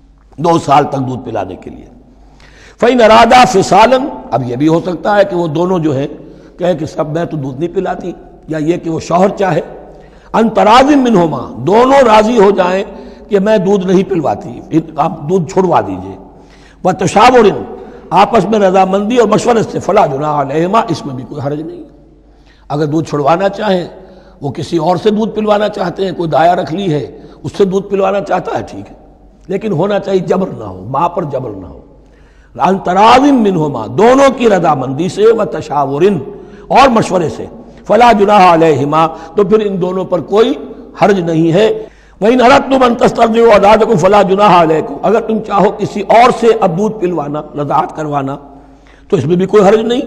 2 سال تک دودھ پلانے کے لیے۔ فَإِنْ أَرَادَا فِصَالًا، اب یہ بھی ہو سکتا ہے کہ وہ دونوں جو ہیں کہے کہ سب میں تو دودھ نہیں پلاتی، یا یہ کہ وہ شوہر چاہے ان تراض منہما، دونوں راضی ہو جائیں کہ میں دودھ نہیں پلواتی، آپ دودھ چھڑوا دیجئے، وتشاور، آپس میں رضامندی اور مشورے سے، فلا جناح علیہما، اس میں بھی کوئی حرج نہیں۔ اگر دودھ چھڑوانا چاہیں، وہ کسی اور سے دودھ پلوانا چاہتے ہیں، کوئی دایا رکھ لی ہے اس سے دودھ پلوانا چاہتا ہے، ٹھیک ہے، لیکن ہونا چاہیے جبر نہ ہو، ماں پر جبر نہ ہو۔ ان تراض منہما، دونوں کی رضامندی سے، وتشاور، اور مشورے سے، فلا جناح علیہما، تو پھر ان دونوں پر کوئی حرج نہیں ہے۔ وَإِنْ أَرَدْتُمْ أَن تَسْتَرْضِعُوا أَوْلَادَكُمْ فَلَا جُنَاحَ عَلَيْكُمْ، اگر تم چاہو کسی اور سے اب دودھ پلوانا، رضاعت کروانا، تو اس میں بھی کوئی حرج نہیں۔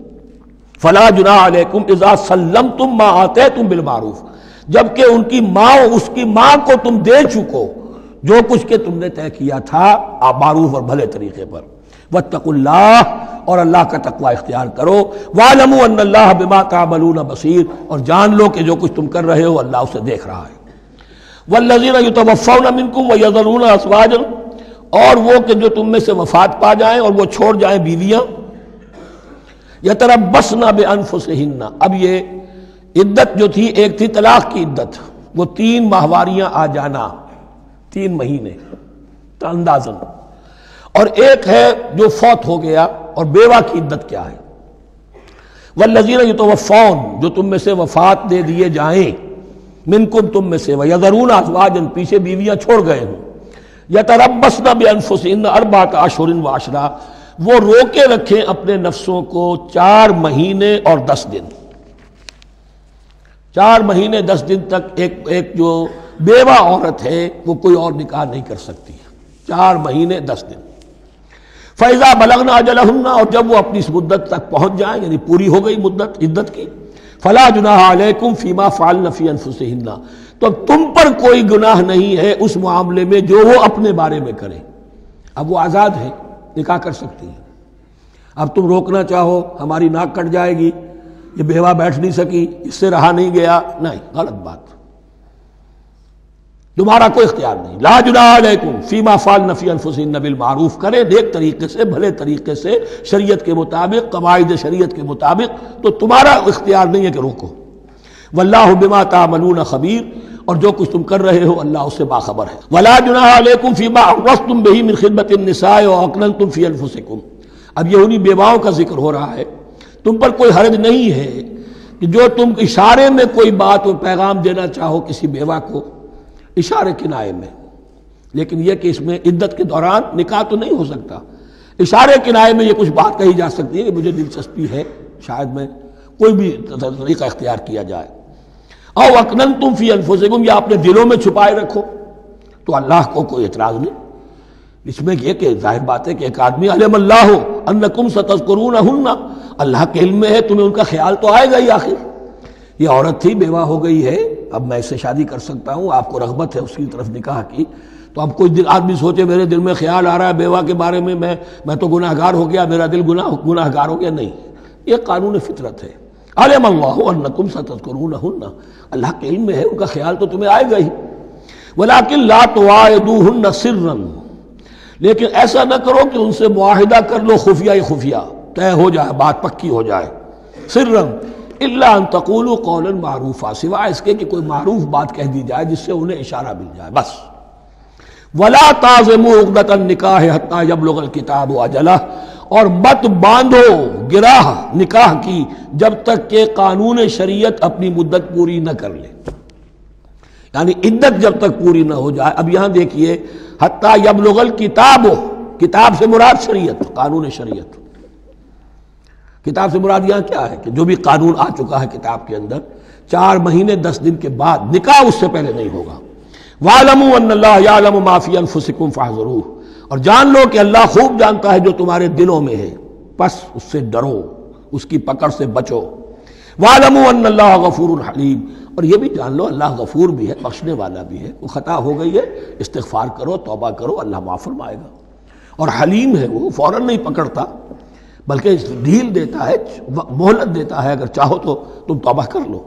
فَلَا جُنَاحَ عَلَيْكُمْ إِذَا سَلَّمْتُمْ مَا آتَيْتُمْ بِالْمَعْرُوف، جبکہ ان کی ماں، اس کی ماں کو تم دے چکو جو کچھ کہ تم نے طے کیا تھا معروف اور بھلے طریقے پر. واتقوا اللہ، اور اللہ کا تقوی اختیار کرو. واعلموا ان اللہ بما تعملون بصیر، اور جان لو کہ جو کچھ تم کر رہے ہو اللہ اسے دیکھ رہا ہے. والذین یتوفون منکم ویذرون ازواجا، اور وہ کہ جو تم میں سے وفات پا جائیں اور وہ چھوڑ جائیں بیویاں. یتربصن بانفسہن، اب یہ عدت جو تھی، ایک تھی طلاق کی عدت، وہ 3 ماہواریاں آ جانا، 3 مہینے اندازن، اور ایک ہے جو فوت ہو گیا، اور بیوہ کی عدت کیا ہے. والذین یتوفون، جو تم میں سے وفات دے دیے جائیں، منکم تم میں سے، ویذرون ازواجا، پیچھے بیویاں چھوڑ گئے ہوں، یتربصن بانفسہن 4 اشہر وعشرا، وہ روکے رکھیں اپنے نفسوں کو 4 مہینے اور 10 دن. 4 مہینے 10 دن تک ایک جو بیوہ عورت ہے وہ کوئی اور نکاح نہیں کر سکتی. 4 مہینے 10 دن. فَإِذَا بَلَغْنَ أَجَلَهُنَّ، اور جب وہ اپنی اس مدت تک پہنچ جائیں، یعنی پوری ہو گئی مدت عدت کی، فَلَا جُنَاحَ عَلَيْكُمْ فِي مَا فَعَلْنَ فِي أَنفُسِهِنَّ، تو تم پر کوئی گناہ نہیں ہے اس معاملے میں جو وہ اپنے بارے میں کریں. اب وہ آزاد ہے، نکاح کر سکتی ہے. اب تم روکنا چاہو، ہماری ناک کٹ جائے گی، یہ بیوہ بیٹھ نہیں سکی، اس سے رہا نہیں گیا، نہیں، غلط بات، تمہارا کوئی اختیار نہیں. لا جناح علیکم فیما فعلن فی انفسہن بالمعروف، کرے نیک طریقے سے، بھلے طریقے سے، شریعت کے مطابق، قواعد شریعت کے مطابق، تو تمہارا اختیار نہیں ہے کہ روکو. واللہ بما تعملون خبیر، اور جو کچھ تم کر رہے ہو اللہ اس سے باخبر ہے. ولا جناح علیکم فیما عرضتم بہ من خطبۃ النساء واکننتم فی انفسکم، اب یہ انہی بیواؤں کا ذکر ہو رہا ہے. تم پر کوئی حرج نہیں ہے کہ جو تم اشارے میں کوئی بات اور پیغام دینا چاہو کسی بیوہ کو، اشارے کنائے میں، لیکن یہ کہ اس میں عدت کے دوران نکاح تو نہیں ہو سکتا. اشارے کنائے میں یہ کچھ بات کہی جا سکتی ہے کہ مجھے دلچسپی ہے، شاید میں کوئی بھی طریقہ اختیار کیا جائے. او اکننتم فی انفسکم، یا اپنے دلوں میں چھپائے رکھو، تو اللہ کو کوئی اعتراض نہیں. اس میں یہ کہ ظاہر بات ہے کہ ایک آدمی علم اللہ انکم ستذکرونہن، اللہ کے علم میں ہے تمہیں ان کا خیال تو آئے گا ہی. آخر یہ عورت تھی، بیوہ ہو گئی ہے، اب میں اس سے شادی کر سکتا ہوں، آپ کو رغبت ہے اس کی طرف نکاح کی، تو اب کوئی آدمی سوچے میرے دل میں خیال آ رہا ہے بیوہ کے بارے میں، میں تو گناہ گار ہو گیا، میرا دل گناہ گار ہو گیا. نہیں، یہ قانون فطرت ہے. علم اللہ انکم ستذکرونہن، اللہ کے علم میں ہے ان کا خیال تو تمہیں آئے گا ہی. ولکن لا تواعدوہن سرا، لیکن ایسا نہ کرو کہ ان سے معاہدہ کر لو خفیہ، طے ہو جائے، بات پکی ہو جائے. سرا الا ان تقولوا قولا معروفا، سوائے اس کے کہ کوئی معروف بات کہہ دی جائے جس سے انہیں اشارہ مل جائے، بس. ولا تعزموا عقدۃ النکاح حتی یبلغ الکتاب اجلہ، اور مت باندھو گراہ نکاح کی جب تک کہ قانون شریعت اپنی مدت پوری نہ کر لے، یعنی عدت جب تک پوری نہ ہو جائے. اب یہاں دیکھیے حتی یبلغ الکتاب، کتاب سے مراد شریعت، قانون شریعت. کتاب سے مراد یہاں کیا ہے کہ جو بھی قانون آ چکا ہے کتاب کے اندر، 4 مہینے 10 دن کے بعد نکاح اس سے پہلے نہیں ہوگا. وَاعْلَمُوا أَنَّ اللَّهَ يَعْلَمُ مَا فِي أَنفُسِكُمْ فَاحْذَرُوهُ، اور جان لو کہ اللہ خوب جانتا ہے جو تمہارے دلوں میں ہے، پس اس سے ڈرو، اس کی پکڑ سے بچو. وَاعْلَمُوا أَنَّ اللَّهَ غَفُورٌ حَلِيمٌ، اور یہ بھی جان لو اللہ غفور بھی ہے، بخشنے والا بھی ہے. وہ خطا ہو گئی ہے، استغفار کرو، توبہ کرو، اللہ معاف فرمائے گا. اور حلیم ہے، وہ فوراً نہیں پکڑتا بلکہ ڈھیل دیتا ہے، مہلت دیتا ہے، اگر چاہو تو تم توبہ کر لو.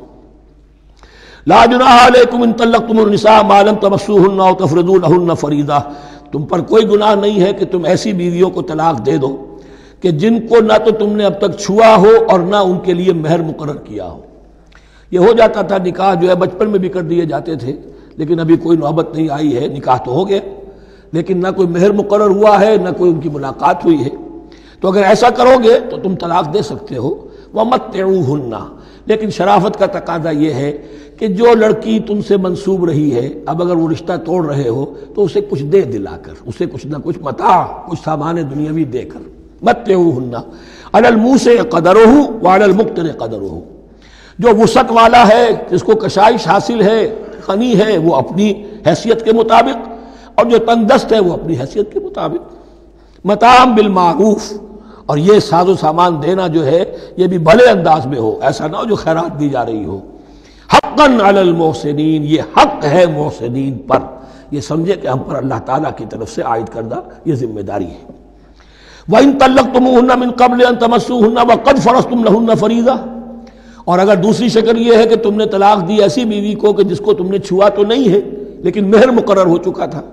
لا جناح علیکم ان طلقتم النساء ما لم تمسوهن او تفرضوا لهن فریضہ، تم پر کوئی گناہ نہیں ہے کہ تم ایسی بیویوں کو طلاق دے دو کہ جن کو نہ تو تم نے اب تک چھوا ہو اور نہ ان کے لیے مہر مقرر کیا ہو. یہ ہو جاتا تھا نکاح جو ہے بچپن میں بھی کر دیے جاتے تھے، لیکن ابھی کوئی نوبت نہیں آئی ہے، نکاح تو ہو گیا لیکن نہ کوئی مہر مقرر ہوا ہے، نہ کوئی ان کی ملاقات ہوئی ہے. تو اگر ایسا کرو گے تو تم طلاق دے سکتے ہو. وَمَتِّعُوهُنَّ، لیکن شرافت کا تقاضا یہ ہے کہ جو لڑکی تم سے منسوب رہی ہے، اب اگر وہ رشتہ توڑ رہے ہو تو اسے کچھ دے دلا کر، اسے کچھ نہ کچھ متاع، کچھ سامان دنیاوی دے کر. مَتِّعُوهُنَّ عَلَى الْمُوسِعِ قَدَرُهُ وَعَلَى الْمُقْتِرِ قَدَرُهُ، جو وسعت والا ہے، جس کو کشائش حاصل ہے، غنی ہے، وہ اپنی حیثیت کے مطابق، اور جو تنگ دست ہے وہ اپنی حیثیت کے مطابق. متاع بالمعروف، اور یہ ساز و سامان دینا جو ہے یہ بھی بھلے انداز میں ہو، ایسا نہ ہو جو خیرات دی جا رہی ہو. حقاً علی المحسنین، یہ حق ہے محسنین پر، یہ سمجھے کہ ہم پر اللہ تعالیٰ کی طرف سے عائد کردہ یہ ذمہ داری ہے۔ وَإِن طَلَّقْتُمُوهُنَّ مِن قَبْلِ أَن تَمَسُّوهُنَّ وَقَدْ فَرَضْتُمْ لَهُنَّ فَرِيضَةً، اور اگر دوسری شکل یہ ہے کہ تم نے طلاق دی ایسی بیوی کو کہ جس کو تم نے چھوا تو نہیں ہے لیکن مہر مقرر ہو چکا تھا،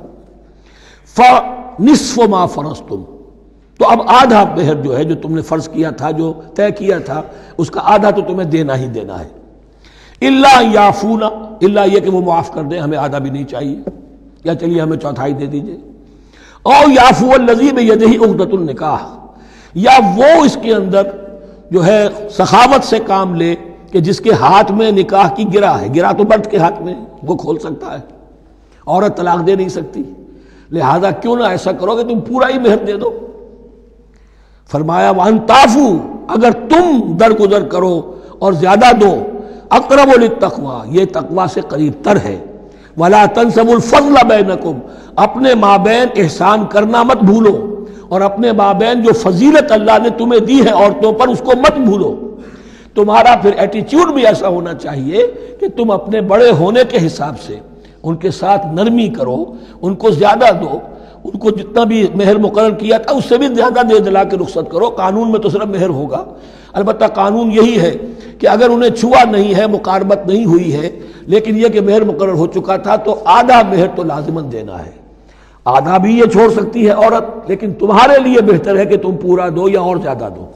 فَنِصْفُ مَا فَرَضْتُمْ، تو اب آدھا مہر جو ہے جو تم نے فرض کیا تھا، جو طے کیا تھا، اس کا آدھا تو تمہیں دینا ہی دینا ہے۔ الا یعفون، الا یہ کہ وہ معاف کر دیں، ہمیں آدھا بھی نہیں چاہیے، یا چلیے ہمیں چوتھائی دے دیجئے، او یعفو الذی بیدہ عقدۃ النکاح، یا وہ اس کے اندر جو ہے سخاوت سے کام لے کہ جس کے ہاتھ میں نکاح کی گرہ ہے، گرہ تو مرد کے ہاتھ میں وہ کھول سکتا ہے، عورت طلاق دے نہیں سکتی، لہذا کیوں نہ ایسا کرو کہ تم پورا ہی مہر دے دو۔ فرمایا وَأَن تَعْفُوا، اگر تم درگزر کرو اور زیادہ دو، اقرب للتقویٰ، یہ تقویٰ سے قریب تر ہے، وَلَا تَنْسَبُوا الْفَضْلَ بَيْنَكُمْ، اپنے مابین احسان کرنا مت بھولو، اور اپنے مابین جو فضیلت اللہ نے تمہیں دی ہے عورتوں پر اس کو مت بھولو۔ تمہارا پھر ایٹیچیوڈ بھی ایسا ہونا چاہیے کہ تم اپنے بڑے ہونے کے حساب سے ان کے ساتھ نرمی کرو، ان کو زیادہ دو، ان کو جتنا بھی مہر مقرر کیا تھا اس سے بھی زیادہ دے دلا کے رخصت کرو۔ قانون میں تو صرف مہر ہوگا، البتہ قانون یہی ہے کہ اگر انہیں چھوا نہیں ہے، مقاربت نہیں ہوئی ہے، لیکن یہ کہ مہر مقرر ہو چکا تھا تو آدھا مہر تو لازماً دینا ہے۔ آدھا بھی یہ چھوڑ سکتی ہے عورت، لیکن تمہارے لیے بہتر ہے کہ تم پورا دو یا اور زیادہ دو۔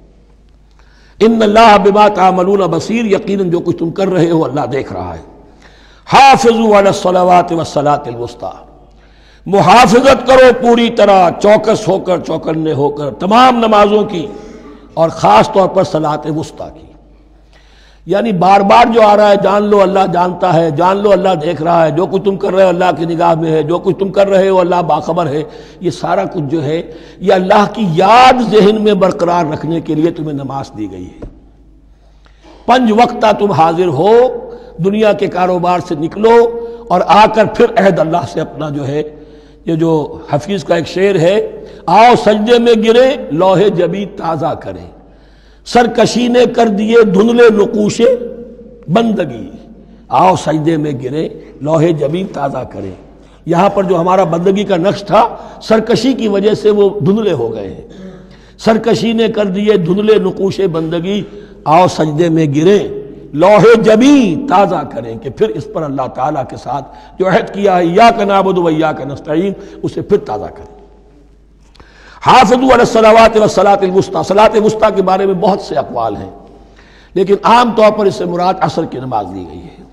ان اللہ بما تعملون بصیر، یقیناً جو کچھ تم کر رہے ہو اللہ دیکھ رہا ہے۔ حافظوا علی الصلوات والصلاۃ الوسطی، محافظت کرو پوری طرح، چوکس ہو کر، چوکنے ہو کر تمام نمازوں کی، اور خاص طور پر صلاۃ وسطیٰ کی۔ یعنی بار بار جو آ رہا ہے جان لو اللہ جانتا ہے، جان لو اللہ دیکھ رہا ہے، جو کچھ تم کر رہے ہو اللہ کی نگاہ میں ہے، جو کچھ تم کر رہے ہو اللہ باخبر ہے، یہ سارا کچھ جو ہے یہ اللہ کی یاد ذہن میں برقرار رکھنے کے لیے تمہیں نماز دی گئی ہے۔ 5 وقتہ تم حاضر ہو، دنیا کے کاروبار سے نکلو اور آ کر پھر عہد اللہ سے اپنا جو ہے، یہ جو حفیظ کا ایک شعر ہے، آؤ سجدے میں گرے لوح جبی تازہ کریں، سرکشی نے کر دیے دھندلے نقوش بندگی، آؤ سجدے میں گرے لوح جبی تازہ کریں۔ یہاں پر جو ہمارا بندگی کا نقش تھا سرکشی کی وجہ سے وہ دھندلے ہو گئے ہیں، سرکشی نے کر دیے دھندلے نقوش بندگی، آؤ سجدے میں گرے لوح جبی تازہ کریں، کہ پھر اس پر اللہ تعالیٰ کے ساتھ جو عہد کیا ہے ایاک نعبد و ایاک نستعین اسے پھر تازہ کریں۔ حافظوا علی الصلوات والصلاۃ الوسطی، صلاۃ وسطیٰ کے بارے میں بہت سے اقوال ہیں، لیکن عام طور پر اس سے مراد عصر کی نماز لی گئی ہے۔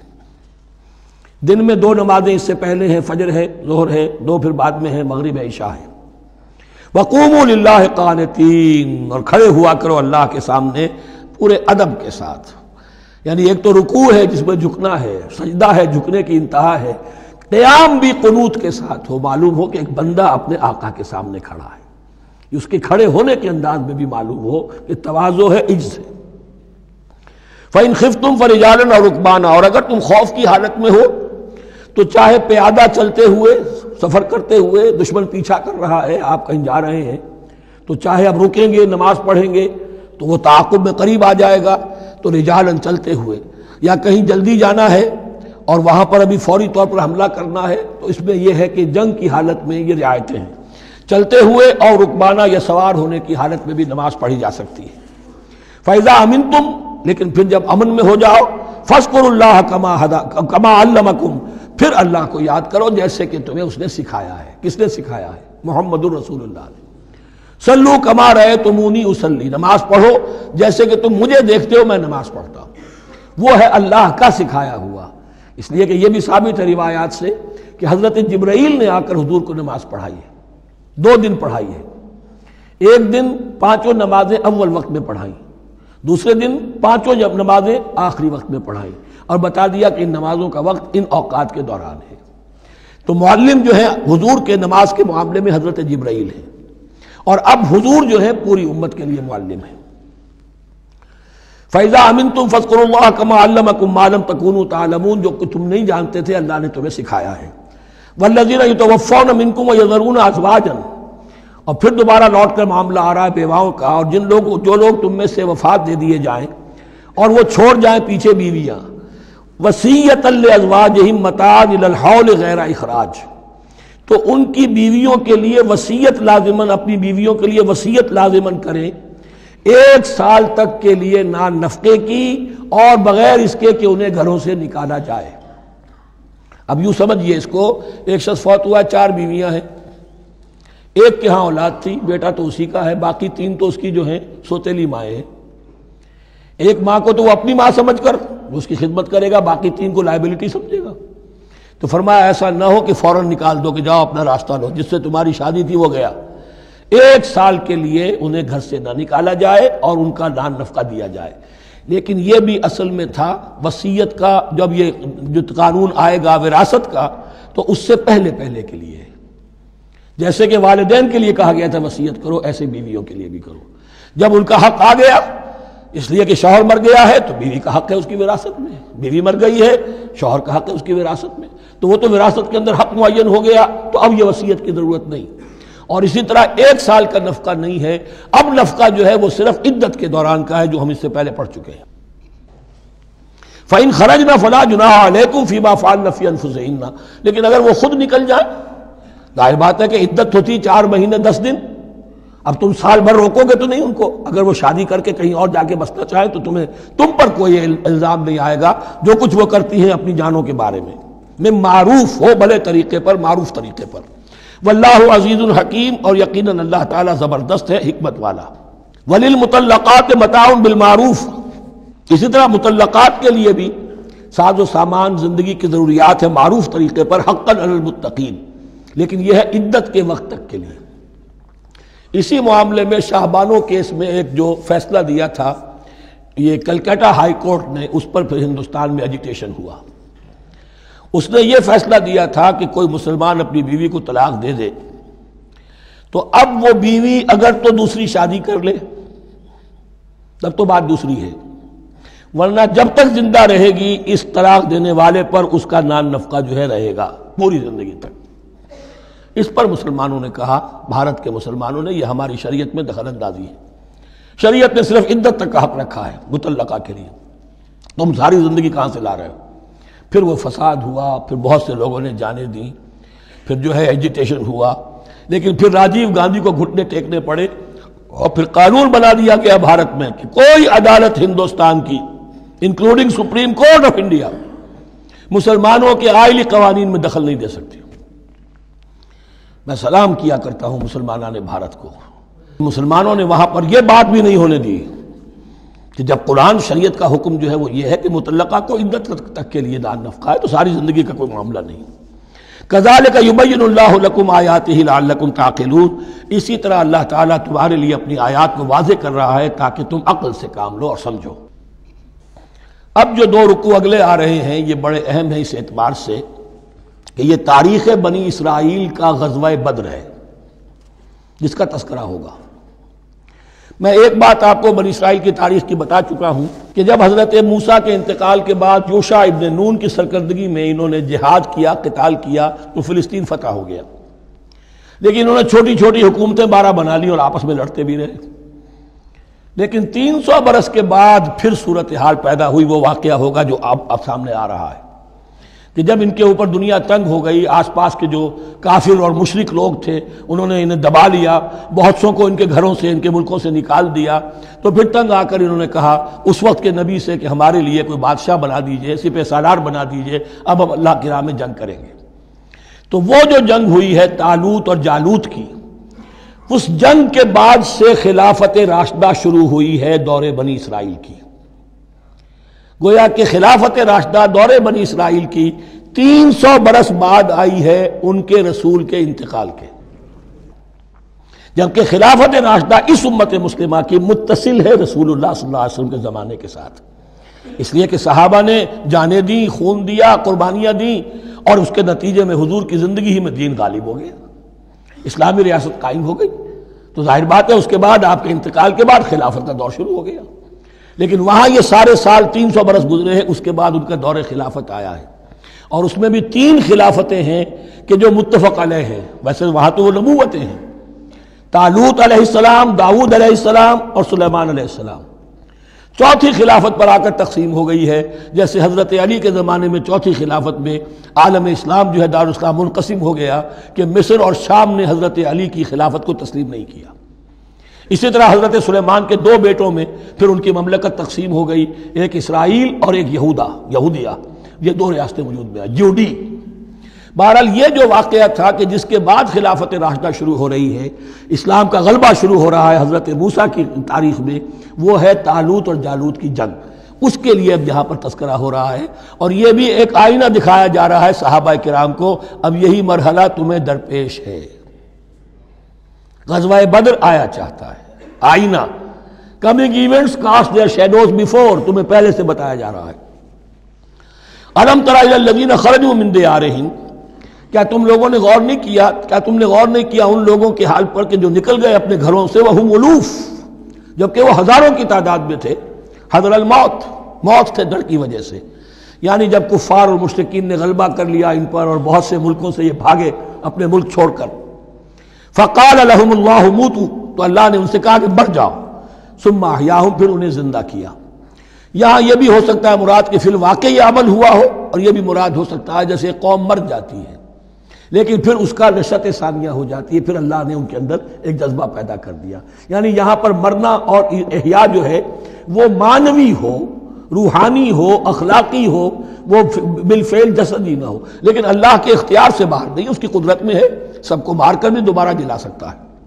دن میں 2 نمازیں اس سے پہلے ہیں، فجر ہے، ظہر ہے، 2 پھر بعد میں ہیں، مغرب ہے، عشاء ہے۔ وقوموا للہ قانتین، اور کھڑے ہوا کرو اللہ کے سامنے پورے ادب کے ساتھ، یعنی ایک تو رکوع ہے جس میں جھکنا ہے، سجدہ ہے جھکنے کی انتہا ہے، قیام بھی قنوت کے ساتھ ہو، معلوم ہو کہ ایک بندہ اپنے آقا کے سامنے کھڑا ہے، اس کے کھڑے ہونے کے انداز میں بھی معلوم ہو کہ تواضع ہے، عجز ہے۔ فَإِنْ خِفْتُمْ فَرِجَالًا أَوْ رُكْبَانًا، اور اگر تم خوف کی حالت میں ہو تو چاہے پیادہ چلتے ہوئے، سفر کرتے ہوئے، دشمن پیچھا کر رہا ہے، آپ کہیں جا رہے ہیں تو چاہے اب رکیں گے نماز پڑھیں گے تو وہ تعاقب میں قریب آ جائے گا، تو رجالن چلتے ہوئے، یا کہیں جلدی جانا ہے اور وہاں پر ابھی فوری طور پر حملہ کرنا ہے تو اس میں یہ ہے کہ جنگ کی حالت میں یہ رعایتیں ہیں، چلتے ہوئے اور رکبانہ یا سوار ہونے کی حالت میں بھی نماز پڑھی جا سکتی ہے۔ فَإِذَا أَمِنْتُمْ، لیکن پھر جب امن میں ہو جاؤ، فَاذْكُرُوا اللَّهَ كَمَا عَلَّمَكُمْ، پھر اللہ کو یاد کرو جیسے کہ تمہیں اس نے سکھایا ہے۔ کس نے سکھایا ہے؟ محمد الرسول اللہ نے۔ صلو کما رأیتمونی اصلی، نماز پڑھو جیسے کہ تم مجھے دیکھتے ہو میں نماز پڑھتا ہوں، وہ ہے اللہ کا سکھایا ہوا۔ اس لیے کہ یہ بھی ثابت ہے روایات سے کہ حضرت جبرائیل نے آ کر حضور کو نماز پڑھائی ہے، 2 دن پڑھائی ہے، ایک دن 5 نمازیں اول وقت میں پڑھائیں، دوسرے دن 5 نمازیں آخری وقت میں پڑھائیں، اور بتا دیا کہ ان نمازوں کا وقت ان اوقات کے دوران ہے۔ تو معلم جو ہے حضور کے نماز کے معاملے میں حضرت جبرائیل ہے، اور اب حضور جو ہے پوری امت کے لیے معلم ہے۔ فَإِذَا أَمِنْتُمْ فَاذْكُرُوا اللَّهَ كَمَا عَلَّمَكُمْ مَا لَمْ تَكُونُوا تَعْلَمُونَ، جو کچھ تم نہیں جانتے تھے اللہ نے تمہیں سکھایا ہے۔ وَالَّذِينَ يُتَوَفَّوْنَ مِنْكُمْ وَيَذَرُونَ أَزْوَاجًا، اور پھر دوبارہ لوٹ کر معاملہ آ رہا ہے بیواؤں کا، اور جو لوگ تم میں سے وفات دے دیے جائیں اور وہ چھوڑ جائیں پیچھے بیویاں، وصیۃ لازواجہم متاعا الی الحول غیر اخراج، تو ان کی بیویوں کے لیے وصیت لازماً، اپنی بیویوں کے لیے وصیت لازماً کریں 1 سال تک کے لیے نان نفقے کی، اور بغیر اس کے کہ انہیں گھروں سے نکالا جائے۔ اب یوں سمجھیے اس کو، ایک شخص فوت ہوا، 4 بیویاں ہیں، ایک کے ہاں اولاد تھی، بیٹا تو اسی کا ہے، باقی 3 تو اس کی جو ہیں سوتیلی مائیں ہیں۔ ایک ماں کو تو وہ اپنی ماں سمجھ کر اس کی خدمت کرے گا، باقی 3 کو لائبلٹی سمجھے گا۔ تو فرمایا ایسا نہ ہو کہ فوراً نکال دو کہ جاؤ اپنا راستہ لو، جس سے تمہاری شادی تھی وہ گیا۔ 1 سال کے لیے انہیں گھر سے نہ نکالا جائے اور ان کا نان نفقہ دیا جائے۔ لیکن یہ بھی اصل میں تھا وصیت کا، جب یہ جو قانون آئے گا وراثت کا تو اس سے پہلے کے لیے ہے۔ جیسے کہ والدین کے لیے کہا گیا تھا وصیت کرو، ایسے بیویوں کے لیے بھی کرو۔ جب ان کا حق آ گیا، اس لیے کہ شوہر مر گیا ہے تو بیوی کا حق ہے اس کی وراثت میں، بیوی مر گئی ہے شوہر کا حق ہے اس کی وراثت میں، تو وہ تو وراثت کے اندر حق معین ہو گیا، تو اب یہ وصیت کی ضرورت نہیں۔ اور اسی طرح 1 سال کا نفقہ نہیں ہے، اب نفقہ جو ہے وہ صرف عدت کے دوران کا ہے، جو ہم اس سے پہلے پڑھ چکے ہیں۔ فَإِنْ خَرَجْنَا فَلَا جُنَاحَ عَلَيْكُمْ فِي مَا فَعَلْنَ فِي أَنفُسِهِنَّ، لیکن اگر وہ خود نکل جائیں، ظاہر بات ہے کہ عدت ہوتی 4 مہینے 10 دن، اب تم سال بھر روکو گے تو نہیں ان کو، اگر وہ شادی کر کے کہیں اور جا کے بسنا چاہیں تو تم پر کوئی الزام نہیں آئے گا، جو کچھ وہ کرتی ہیں اپنی جانوں کے بارے میں معروف ہو، بھلے طریقے پر، معروف طریقے پر۔ واللہ عزیز الحکیم، اور یقیناً اللہ تعالیٰ زبردست ہے، حکمت والا۔ وللمطلقات متاع بالمعروف، اسی طرح مطلقات کے لیے بھی ساز و سامان زندگی کی ضروریات ہے معروف طریقے پر، حقاً علی المتقین، لیکن یہ ہے عدت کے وقت تک کے لیے۔ اسی معاملے میں شاہ بانو کیس میں ایک جو فیصلہ دیا تھا، یہ کلکتہ ہائی کورٹ نے، اس پر پھر ہندوستان میں ایجیٹیشن ہوا۔ اس نے یہ فیصلہ دیا تھا کہ کوئی مسلمان اپنی بیوی کو طلاق دے دے تو اب وہ بیوی اگر تو دوسری شادی کر لے تب تو بات دوسری ہے، ورنہ جب تک زندہ رہے گی اس طلاق دینے والے پر اس کا نان نفقہ جو ہے رہے گا پوری زندگی تک۔ اس پر مسلمانوں نے کہا، بھارت کے مسلمانوں نے، یہ ہماری شریعت میں دخل اندازی ہے، شریعت نے صرف عدت تک کا حق رکھا ہے مطلقہ کے لیے، تم ساری زندگی کہاں سے لا رہے ہو؟ پھر وہ فساد ہوا، پھر بہت سے لوگوں نے جانیں دیں، پھر جو ہے ایجیٹیشن ہوا، لیکن پھر راجیو گاندھی کو گھٹنے ٹیکنے پڑے، اور پھر قانون بنا دیا گیا بھارت میں کہ کوئی عدالت ہندوستان کی including supreme court of India مسلمانوں کے آئلی قوانین میں دخل نہیں دے سکتی۔ میں سلام کیا کرتا ہوں مسلمانان بھارت کو، مسلمانوں نے وہاں پر یہ بات بھی نہیں ہونے دی کہ جب قرآن شریعت کا حکم جو ہے وہ یہ ہے کہ مطلقہ کو عدت تک کے لیے نان نفقہ ہے تو ساری زندگی کا کوئی معاملہ نہیں۔ کذالک یبین اللہ لکم آیاتہ لعلکم تعقلون، اسی طرح اللہ تعالیٰ تمہارے لیے اپنی آیات کو واضح کر رہا ہے تاکہ تم عقل سے کام لو اور سمجھو۔ اب جو 2 رکوع اگلے آ رہے ہیں یہ بڑے اہم ہیں اس اعتبار سے کہ یہ تاریخ بنی اسرائیل کا غزوہ بدر ہے جس کا تذکرہ ہوگا۔ میں ایک بات آپ کو بنی اسرائیل کی تاریخ کی بتا چکا ہوں کہ جب حضرت موسیٰ کے انتقال کے بعد یوشع ابن نون کی سرکردگی میں انہوں نے جہاد کیا، قتال کیا تو فلسطین فتح ہو گیا، لیکن انہوں نے چھوٹی چھوٹی حکومتیں 12 بنا لی اور آپس میں لڑتے بھی رہے۔ لیکن 300 برس کے بعد پھر صورتحال پیدا ہوئی، وہ واقعہ ہوگا جو اب سامنے آ رہا ہے کہ جب ان کے اوپر دنیا تنگ ہو گئی، آس پاس کے جو کافر اور مشرک لوگ تھے انہوں نے انہیں دبا لیا، بہت سو کو ان کے گھروں سے، ان کے ملکوں سے نکال دیا، تو پھر تنگ آ کر انہوں نے کہا اس وقت کے نبی سے کہ ہمارے لیے کوئی بادشاہ بنا دیجئے، سپہ سالار بنا دیجئے، اب ہم اللہ کی راہ میں جنگ کریں گے۔ تو وہ جو جنگ ہوئی ہے طالوت اور جالوت کی، اس جنگ کے بعد سے خلافت راشدہ شروع ہوئی ہے دور بنی اسرائیل کی۔ گویا کہ خلافت راشدہ دور بنی اسرائیل کی 300 برس بعد آئی ہے ان کے رسول کے انتقال کے، جبکہ خلافت راشدہ اس امت مسلمہ کی متصل ہے رسول اللہ صلی اللہ علیہ وسلم کے زمانے کے ساتھ، اس لیے کہ صحابہ نے جانیں دیں، خون دیا، قربانیاں دیں، اور اس کے نتیجے میں حضور کی زندگی ہی میں دین غالب ہو گیا، اسلامی ریاست قائم ہو گئی۔ تو ظاہر بات ہے اس کے بعد آپ کے انتقال کے بعد خلافت کا دور شروع ہو گیا، لیکن وہاں یہ سارے سال 300 برس گزرے ہیں، اس کے بعد ان کا دور خلافت آیا ہے، اور اس میں بھی 3 خلافتیں ہیں کہ جو متفق علیہ ہیں، ویسے وہاں تو وہ نبوتیں ہیں، طالوت علیہ السلام، داؤد علیہ السلام اور سلیمان علیہ السلام۔ چوتھی خلافت پر آ کر تقسیم ہو گئی ہے، جیسے حضرت علی کے زمانے میں چوتھی خلافت میں عالم اسلام جو ہے دارالاسلام منقسم ہو گیا کہ مصر اور شام نے حضرت علی کی خلافت کو تسلیم نہیں کیا۔ اسی طرح حضرت سلیمان کے دو بیٹوں میں پھر ان کی مملکت تقسیم ہو گئی، ایک اسرائیل اور ایک یہودیہ، یہ دو ریاستیں وجود میں آئی، جوڈی۔ بہرحال یہ جو واقعہ تھا کہ جس کے بعد خلافت راشدہ شروع ہو رہی ہے، اسلام کا غلبہ شروع ہو رہا ہے حضرت موسیٰ کی تاریخ میں، وہ ہے طالوت اور جالوت کی جنگ۔ اس کے لیے اب یہاں پر تذکرہ ہو رہا ہے، اور یہ بھی ایک آئینہ دکھایا جا رہا ہے صحابہ کرام کو، اب یہی مرحلہ تمہیں درپیش ہے۔ غزوہ بدر آیا چاہتا ہے، آئینہ، coming events cast their shadows before, تمہیں پہلے سے بتایا جا رہا ہے۔ الم تر الی الذین خرجوا من دیارہم، کیا تم لوگوں نے غور نہیں کیا، کیا تم نے غور نہیں کیا ان لوگوں کے حال پر کہ جو نکل گئے اپنے گھروں سے، وہم الوف، جبکہ وہ ہزاروں کی تعداد میں تھے، حذر الموت، موت سے ڈر کی وجہ سے، یعنی جب کفار اور مشرکین نے غلبہ کر لیا ان پر اور بہت سے ملکوں سے یہ بھاگے اپنے ملک چھوڑ کر، فقال لهم اللہ موتوا، تو اللہ نے ان سے کہا کہ مر جاؤ، ثم احیاہم، پھر انہیں زندہ کیا۔ یہاں یہ بھی ہو سکتا ہے مراد کہ فی الواقع یہ عمل ہوا ہو، اور یہ بھی مراد ہو سکتا ہے جیسے قوم مر جاتی ہے لیکن پھر اس کا نشأت ثانیہ ہو جاتی ہے، پھر اللہ نے ان کے اندر ایک جذبہ پیدا کر دیا۔ یعنی یہاں پر مرنا اور احیاء جو ہے وہ معنوی ہو، روحانی ہو، اخلاقی ہو، وہ بالفعل جسدی نہ ہو، لیکن اللہ کے اختیار سے باہر نہیں، اس کی قدرت میں ہے، سب کو مار کر بھی دوبارہ جلا سکتا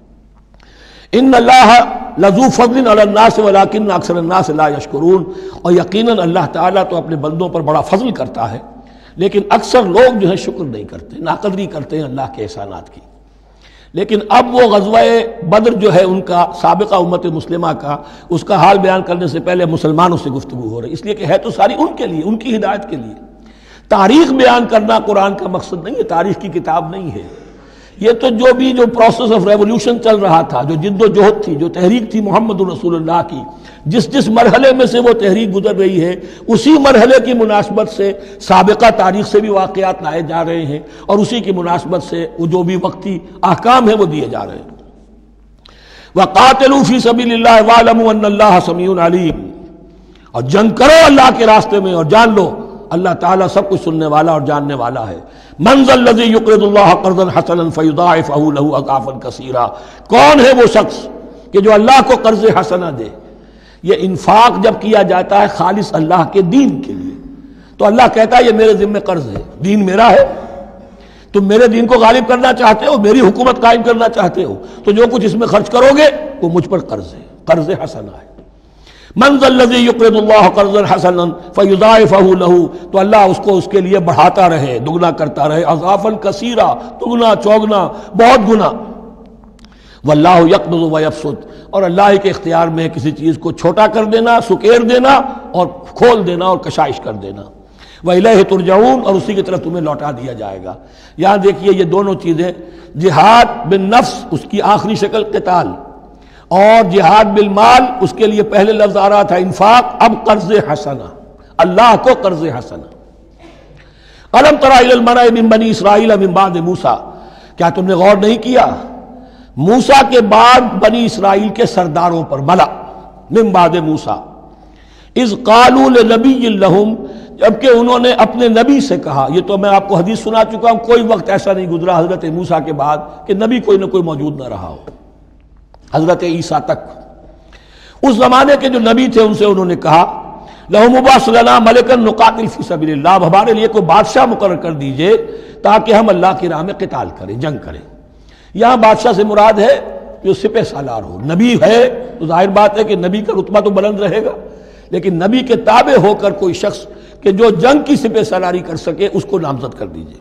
ہے۔ ان اللہ لذو فضل علی الناس ولکن اکثر الناس لا یشکرون، اور یقیناً اللہ تعالیٰ تو اپنے بندوں پر بڑا فضل کرتا ہے، لیکن اکثر لوگ جو ہے شکر نہیں کرتے، ناقدری کرتے ہیں اللہ کے احسانات کی۔ لیکن اب وہ غزوہ بدر جو ہے ان کا سابقہ امت مسلمہ کا، اس کا حال بیان کرنے سے پہلے مسلمانوں سے گفتگو ہو رہی، اس لیے کہ ہے تو ساری ان کے لیے، ان کی ہدایت کے لیے۔ تاریخ بیان کرنا قرآن کا مقصد نہیں ہے، تاریخ کی کتاب نہیں ہے یہ، تو جو پروسیس آف ریولوشن چل رہا تھا، جو جد و جہد تھی، جو تحریک تھی محمد رسول اللہ کی، جس مرحلے میں سے وہ تحریک گزر رہی ہے، اسی مرحلے کی مناسبت سے سابقہ تاریخ سے بھی واقعات لائے جا رہے ہیں، اور اسی کی مناسبت سے وہ جو بھی وقتی احکام ہیں وہ دیے جا رہے ہیں۔ وَقَاتِلُوا فِي سَبِيلِ اللَّهِ وَاعْلَمُوا أَنَّ اللَّهَ سَمِيعٌ عَلِيمٌ، اور جنگ کرو اللہ کے راستے میں، اور جان لو اللہ تعالیٰ سب کچھ سننے والا اور جاننے والا ہے۔ مَنْ ذَا الَّذِي يُقْرِضُ اللَّهَ قَرْضًا حَسَنًا فَيُضَاعِفَهُ لَهُ أَضْعَافًا كَثِيرًا، کون ہے وہ شخص کہ جو اللہ کو قرض حسنہ دے؟ یہ انفاق جب کیا جاتا ہے خالص اللہ کے دین کے لیے، تو اللہ کہتا ہے یہ میرے ذمہ قرض ہے، دین میرا ہے، تم میرے دین کو غالب کرنا چاہتے ہو، میری حکومت قائم کرنا چاہتے ہو، تو جو کچھ اس میں خرچ کرو گے وہ مجھ پر قرض ہے، قرض حسنہ ہے۔ من ذا الذی یقرض اللہ قرضا حسنا فیضاعفہ لہ، تو اللہ اس کو اس کے لیے بڑھاتا رہے، دگنا کرتا رہے، اضعافا کثیرا، دگنا چوگنا، بہت گنا۔ واللہ یقبض ویبسط، اور اللہ ہی کے اختیار میں ہے کسی چیز کو چھوٹا کر دینا، سکیر دینا، اور کھول دینا اور کشائش کر دینا۔ وَإِلَيْهِ تُرْجَعُونَ، اور اسی کی طرف تمہیں لوٹا دیا جائے گا۔ یہاں دیکھیے یہ دونوں چیزیں، جہاد بالنفس اس کی آخری شکل قتال، اور جہاد بالمال اس کے لیے پہلے لفظ آ رہا تھا انفاق، اب قرض حسنہ، اللہ کو قرض حسنہ۔ الم تر الی الملأ من بنی اسرائیل من بعد موسیٰ، کیا تم نے غور نہیں کیا موسیٰ کے بعد بنی اسرائیل کے سرداروں پر، ملا من بعد موسیٰ، اذ قالوا لنبی لہم، جبکہ انہوں نے اپنے نبی سے کہا، یہ تو میں آپ کو حدیث سنا چکا ہوں، کوئی وقت ایسا نہیں گزرا حضرت موسیٰ کے بعد کہ نبی کوئی نہ کوئی موجود نہ رہا ہو، حضرت عیسیٰ تک۔ اس زمانے کے جو نبی تھے ان سے انہوں نے کہا لَهُمْ ابْعَثْ لَنَا مَلِكًا نُقَاتِلْ فِي سَبِيلِ اللَّهِ، اب ہمارے لیے کوئی بادشاہ مقرر کر دیجئے تاکہ ہم اللہ کی راہ میں قتال کریں، جنگ کریں۔ یہاں بادشاہ سے مراد ہے جو سپہ سالار ہو، نبی ہے تو ظاہر بات ہے کہ نبی کا رتبہ تو بلند رہے گا، لیکن نبی کے تابع ہو کر کوئی شخص کہ جو جنگ کی سپہ سالاری کر سکے اس کو نامزد کر دیجئے۔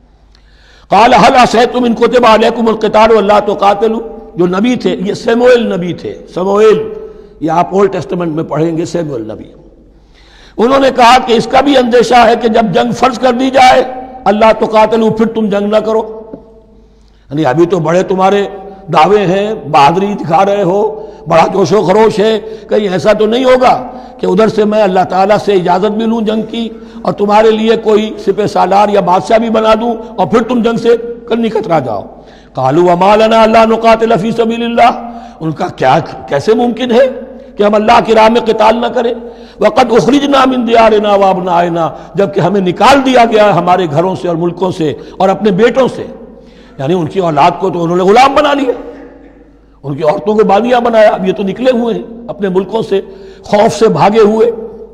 قال هل عصیتم ان کتب علیکم القتال الا تقاتلوا، جو نبی تھے یہ سیموئیل نبی تھے، سموئیل، یہ آپ اولڈ ٹیسٹمنٹ میں پڑھیں گے سیموئیل نبی، انہوں نے کہا کہ اس کا بھی اندیشہ ہے کہ جب جنگ فرض کر دی جائے اللہ تقاتلوا، پھر تم جنگ نہ کرو، یعنی ابھی تو بڑے تمہارے دعوے ہیں، بہادری دکھا رہے ہو، بڑا جوش و خروش ہے، کہیں ایسا تو نہیں ہوگا کہ ادھر سے میں اللہ تعالیٰ سے اجازت بھی لوں جنگ کی اور تمہارے لیے کوئی سپہ سالار یا بادشاہ بھی بنا دوں اور پھر تم جنگ سے کرنی کترا جاؤ۔ قالوا وما لنا الا نقاتل فی سبیل اللہ، ان کا کیسے ممکن ہے کہ ہم اللہ کی راہ میں قتال نہ کریں؟ وقد اخرجنا من دیارنا وابنائنا، جبکہ ہمیں نکال دیا گیا ہمارے گھروں سے اور ملکوں سے اور اپنے بیٹوں سے، یعنی ان کی اولاد کو تو انہوں نے غلام بنا لیا، ان کی عورتوں کو بانیاں بنایا، اب یہ تو نکلے ہوئے ہیں اپنے ملکوں سے خوف سے بھاگے ہوئے۔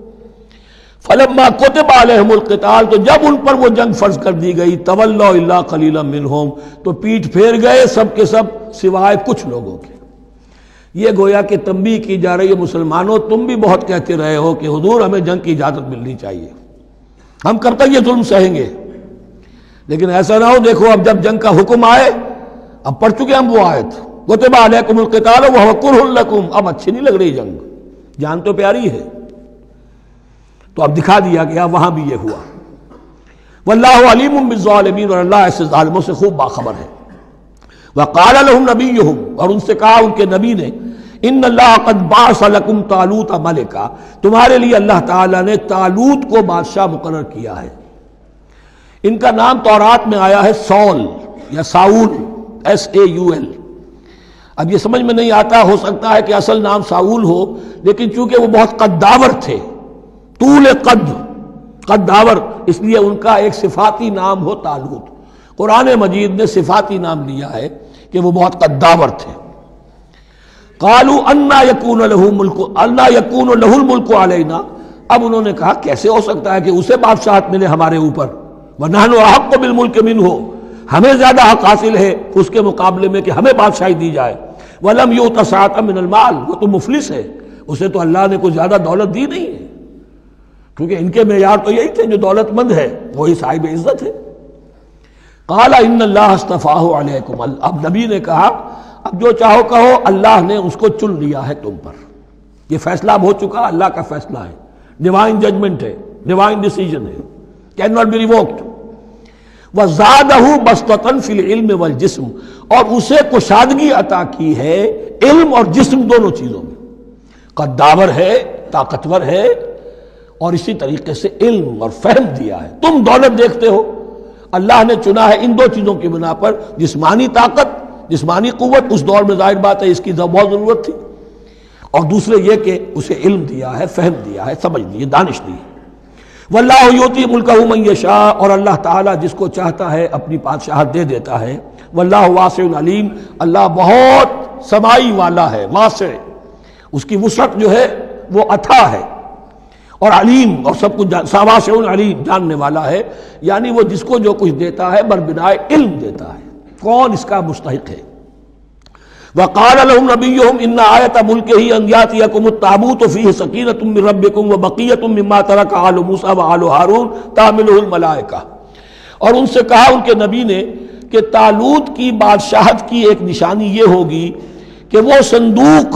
فلما كتب عليهم القتال، تو جب ان پر وہ جنگ فرض کر دی گئی، تولوا الا قليلا منهم، تو پیٹھ پھیر گئے سب کے سب سوائے کچھ لوگوں کے۔ یہ گویا کہ تنبیہ کی جا رہی ہے، مسلمانوں تم بھی بہت کہتے رہے ہو کہ حضور ہمیں جنگ کی اجازت ملنی چاہیے، ہم کب تک یہ ظلم سہیں گے، لیکن ایسا نہ ہو دیکھو اب جب جنگ کا حکم آئے، اب پڑھ چکے ہم وہ آیت كتب عليكم القتال وهو كره لكم، اب اچھی نہیں لگ رہی جنگ، جان تو پیاری ہے، تو اب دکھا دیا گیا وہاں بھی یہ ہوا۔ واللہ علیم بالظالمین، اور اللہ ایسے ظالموں سے خوب باخبر ہے۔ وقال لهم نبیہم، اور ان سے کہا ان کے نبی نے، ان اللہ قد بعث لکم طالوت ملکا، تمہارے لیے اللہ تعالیٰ نے طالوت کو بادشاہ مقرر کیا ہے۔ ان کا نام تورات میں آیا ہے سول یا ساؤل، SAUL۔ اب یہ سمجھ میں نہیں آتا، ہو سکتا ہے کہ اصل نام ساؤل ہو، لیکن چونکہ وہ بہت قداور تھے، طول قداور، اس لیے ان کا ایک صفاتی نام ہو طالوت۔ قرآن مجید نے صفاتی نام لیا ہے کہ وہ بہت قداور تھے۔ قالوا انا یکون له الملک علینا، اب انہوں نے کہا کیسے ہو سکتا ہے کہ اسے بادشاہت ملے ہمارے اوپر، ونحن احق بالملک منہ، ہمیں زیادہ حق حاصل ہے اس کے مقابلے میں کہ ہمیں بادشاہی دی جائے۔ ولم یؤت سعۃ من المال، وہ تو مفلس ہے، اسے تو اللہ نے کوئی زیادہ دولت دی نہیں ہے، کیونکہ ان کے معیار تو یہی تھے، جو دولت مند ہے وہی صاحب عزت ہے۔ قال ان اللہ اصطفاہ علیکم، اب نبی نے کہا اب جو چاہو کہو، اللہ نے اس کو چن لیا ہے تم پر، یہ فیصلہ اب ہو چکا، اللہ کا فیصلہ ہے، ڈیوائن ججمنٹ ہے، ڈیوائن ڈیسیجن ہے، کین ناٹ بی ریووکڈ۔ وزادہ بسطۃ فی العلم والجسم، اور اسے کشادگی عطا کی ہے علم اور جسم دونوں چیزوں میں، قداور ہے، طاقتور ہے، اور اسی طریقے سے علم اور فہم دیا ہے۔ تم دولت دیکھتے ہو، اللہ نے چنا ہے ان دو چیزوں کی بنا پر، جسمانی طاقت، جسمانی قوت، اس دور میں ظاہر بات ہے اس کی بہت ضرورت تھی، اور دوسرے یہ کہ اسے علم دیا ہے، فہم دیا ہے، سمجھ دی ہے، دانش دی ہے۔ واللہ یؤتی ملکہ من یشاء، اور اللہ تعالیٰ جس کو چاہتا ہے اپنی بادشاہت دے دیتا ہے۔ واللہ واسع علیم، اللہ بہت سمائی والا ہے، واسع، اس کی وسعت جو ہے وہ اتھا ہے، اور علیم، اور سب کچھ واسع علیم، جاننے والا ہے، یعنی وہ جس کو جو کچھ دیتا ہے بربنائے علم دیتا ہے، کون اس کا مستحق ہے۔ وقال لهم نبيهم ان آیۃ ملکہ ان یاتیکم التابوت فیہ سکینۃ من ربکم وبقیۃ مما ترک آل موسیٰ وآل ہارون تحملہ الملائکہ، اور ان سے کہا ان کے نبی نے کہ طالوت کی بادشاہت کی ایک نشانی یہ ہوگی کہ وہ صندوق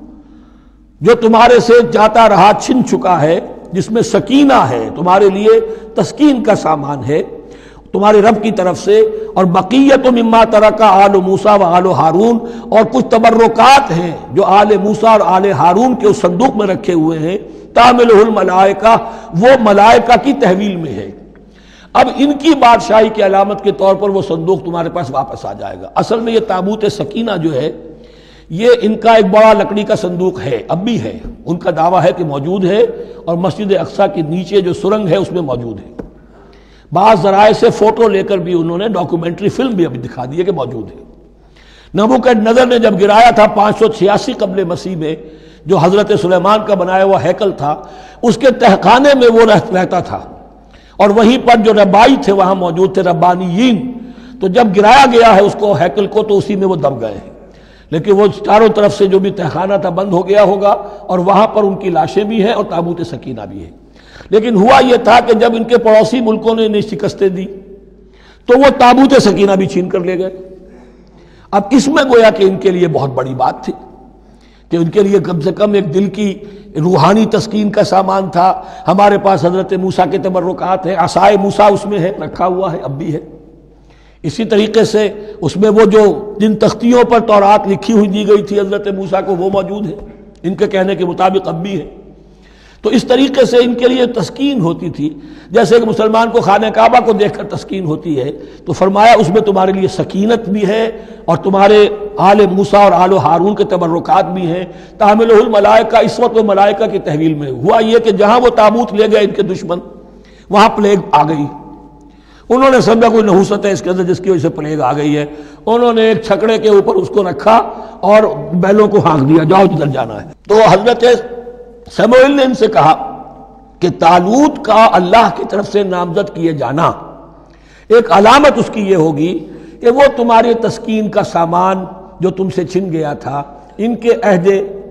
جو تمہارے سے جاتا رہا چھن چکا ہے، جس میں سکینہ ہے، تمہارے لیے تسکین کا سامان ہے تمہارے رب کی طرف سے، اور بقیت مما ترک آل موسیٰ و آل ہارون، اور کچھ تبرکات ہیں جو آل موسیٰ اور آل ہارون کے اس صندوق میں رکھے ہوئے ہیں، تحملہ الملائکہ، وہ ملائکہ کی تحویل میں ہے۔ اب ان کی بادشاہی کی علامت کے طور پر وہ صندوق تمہارے پاس واپس آ جائے گا۔ اصل میں یہ تابوت سکینہ جو ہے یہ ان کا ایک بڑا لکڑی کا صندوق ہے، اب بھی ہے، ان کا دعویٰ ہے کہ موجود ہے، اور مسجد اقصیٰ کے نیچے جو سرنگ ہے اس میں موجود ہے۔ بعض ذرائع سے فوٹو لے کر بھی انہوں نے ڈاکومنٹری فلم بھی ابھی دکھا دی ہے کہ موجود ہے۔ نبوکدنضر نے جب گرایا تھا 586 قبل مسیح میں، جو حضرت سلیمان کا بنایا ہوا ہیکل تھا، اس کے تہخانے میں وہ رہتا تھا، اور وہیں پر جو ربائی تھے وہاں موجود تھے، ربانیین، تو جب گرایا گیا ہے اس کو، ہیکل کو، تو اسی میں وہ دب گئے ہیں، لیکن وہ چاروں طرف سے جو بھی تہخانہ تھا بند ہو گیا ہوگا، اور وہاں پر ان کی لاشیں بھی ہیں اور تابوت سکینہ بھی ہے۔ لیکن ہوا یہ تھا کہ جب ان کے پڑوسی ملکوں نے انہیں شکستیں دی تو وہ تابوت سکینہ بھی چھین کر لے گئے۔ اب اس میں گویا کہ ان کے لیے بہت بڑی بات تھی کہ ان کے لیے کم سے کم ایک دل کی روحانی تسکین کا سامان تھا۔ ہمارے پاس حضرت موسیٰ کے تبرکات ہیں، عصائے موسیٰ اس میں ہے، رکھا ہوا ہے، اب بھی ہے۔ اسی طریقے سے اس میں وہ جو جن تختیوں پر تورات لکھی ہوئی دی گئی تھی حضرت موسیٰ کو، وہ موجود ہے، ان کے کہنے کے مطابق اب بھی ہے۔ تو اس طریقے سے ان کے لیے تسکین ہوتی تھی، جیسے کہ مسلمان کو خانہ کعبہ کو دیکھ کر تسکین ہوتی ہے، تو فرمایا اس میں تمہارے لیے سکینت بھی ہے، اور تمہارے آل موسیٰ اور آل ہارون کے تبرکات بھی ہیں. تحملہ الملائکہ اس وقت وہ ملائکہ کی تحویل میں ہوا یہ کہ جہاں وہ تابوت لے گئے ان کے دشمن وہاں پلیگ آ گئی. انہوں نے سمجھا کوئی نحوست ہے اس کے اندر جس کی وجہ سے پلیگ آ گئی ہے. انہوں نے ایک چھکڑے کے اوپر اس کو رکھا اور بیلوں کو ہانک دیا جاؤ جدھر جانا ہے. تو حضرت سموئیل نے ان سے کہا کہ طالوت کا اللہ کی طرف سے نامزد کیے جانا ایک علامت اس کی یہ ہوگی کہ وہ تمہاری تسکین کا سامان جو تم سے چھن گیا تھا ان کے عہد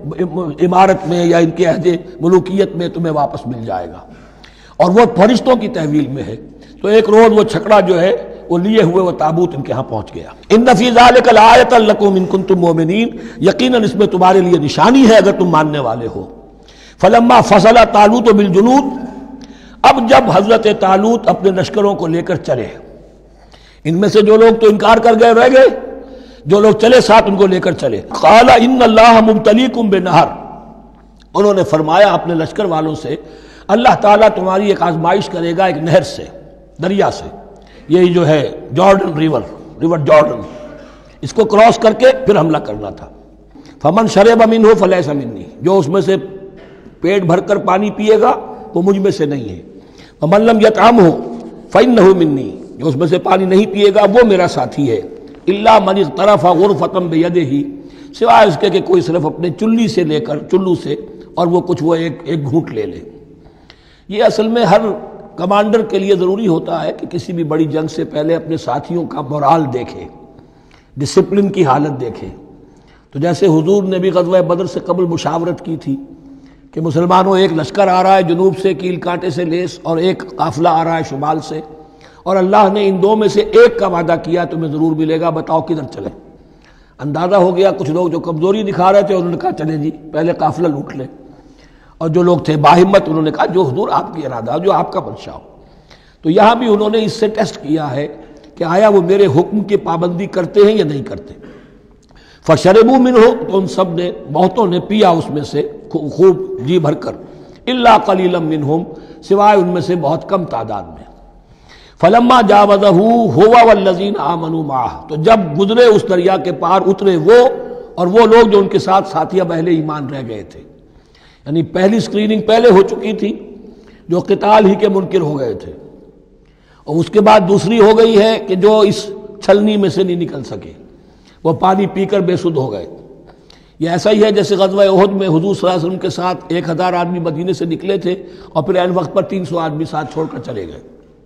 عمارت میں یا ان کے عہد ملوکیت میں تمہیں واپس مل جائے گا، اور وہ فرشتوں کی تحویل میں ہے. تو ایک روز وہ چھکڑا جو ہے وہ لیے ہوئے وہ تابوت ان کے ہاں پہنچ گیا. ان فی ذلک لآیۃ لکم ان کنتم مؤمنین، یقیناً اس میں تمہارے لیے نشانی ہے اگر تم ماننے والے ہو. فلما فصل طالوت بالجنود، اب جب حضرت طالوت اپنے لشکروں کو لے کر چلے، ان میں سے جو لوگ تو انکار کر گئے رہ گئے، جو لوگ چلے ساتھ ان کو لے کر چلے. قال ان اللہ مبتلیکم بنہر، انہوں نے فرمایا اپنے لشکر والوں سے اللہ تعالیٰ تمہاری ایک آزمائش کرے گا ایک نہر سے، دریا سے. یہی جو ہے جارڈن ریور جارڈن، اس کو کراس کر کے پھر حملہ کرنا تھا. فمن شرب منہ فلیس منی، جو اس میں سے پیٹ بھر کر پانی پیے گا وہ مجھ میں سے نہیں ہے. ومن لم یطعمہ فإنہ منی، جو اس میں سے پانی نہیں پیے گا وہ میرا ساتھی ہے. الا من اغترف غرفۃ بیدہ، سوائے اس کے کہ کوئی صرف اپنے چلو سے اور وہ کچھ وہ ایک گھونٹ لے لے. یہ اصل میں ہر کمانڈر کے لیے ضروری ہوتا ہے کہ کسی بھی بڑی جنگ سے پہلے اپنے ساتھیوں کا مورال دیکھے، ڈسپلن کی حالت دیکھے. تو جیسے حضور نے بھی غزوہ بدر سے قبل مشاورت کی تھی کہ مسلمانوں ایک لشکر آ رہا ہے جنوب سے کیل کانٹے سے لیس، اور ایک قافلہ آ رہا ہے شمال سے، اور اللہ نے ان دو میں سے ایک کا وعدہ کیا تمہیں ضرور ملے گا، بتاؤ کدھر چلیں. اندازہ ہو گیا کچھ لوگ جو کمزوری دکھا رہے تھے انہوں نے کہا چلیں جی پہلے قافلہ لوٹ لیں، اور جو لوگ تھے باہمت انہوں نے کہا جو حضور آپ کی ارادہ جو آپ کا منشا ہو. تو یہاں بھی انہوں نے اس سے ٹیسٹ کیا ہے کہ آیا وہ میرے حکم کی پابندی کرتے ہیں یا نہیں کرتے. فشربوا منہ، تو ان سب نے بہتوں نے پیا اس میں سے خوب جی بھر کر. الا قلیلا منہم، سوائے ان میں سے بہت کم تعداد میں. فلما جاوزہ ہوا والذین آمنوا معہ، تو جب گزرے اس دریا کے پار اترے وہ اور وہ لوگ جو ان کے ساتھ ساتھیہ اہل ایمان رہ گئے تھے. یعنی پہلی سکریننگ پہلے ہو چکی تھی جو قتال ہی کے منکر ہو گئے تھے، اور اس کے بعد دوسری ہو گئی ہے کہ جو اس چھلنی میں سے نہیں نکل سکے، وہ پانی پی کر بے سدھ ہو گئے. یہ ایسا ہی ہے جیسے غزوہ احد میں حضور صلی اللہ علیہ وسلم کے ساتھ 1000 آدمی مدینے سے نکلے تھے اور پھر عین وقت پر 300 آدمی ساتھ چھوڑ کر چلے گئے.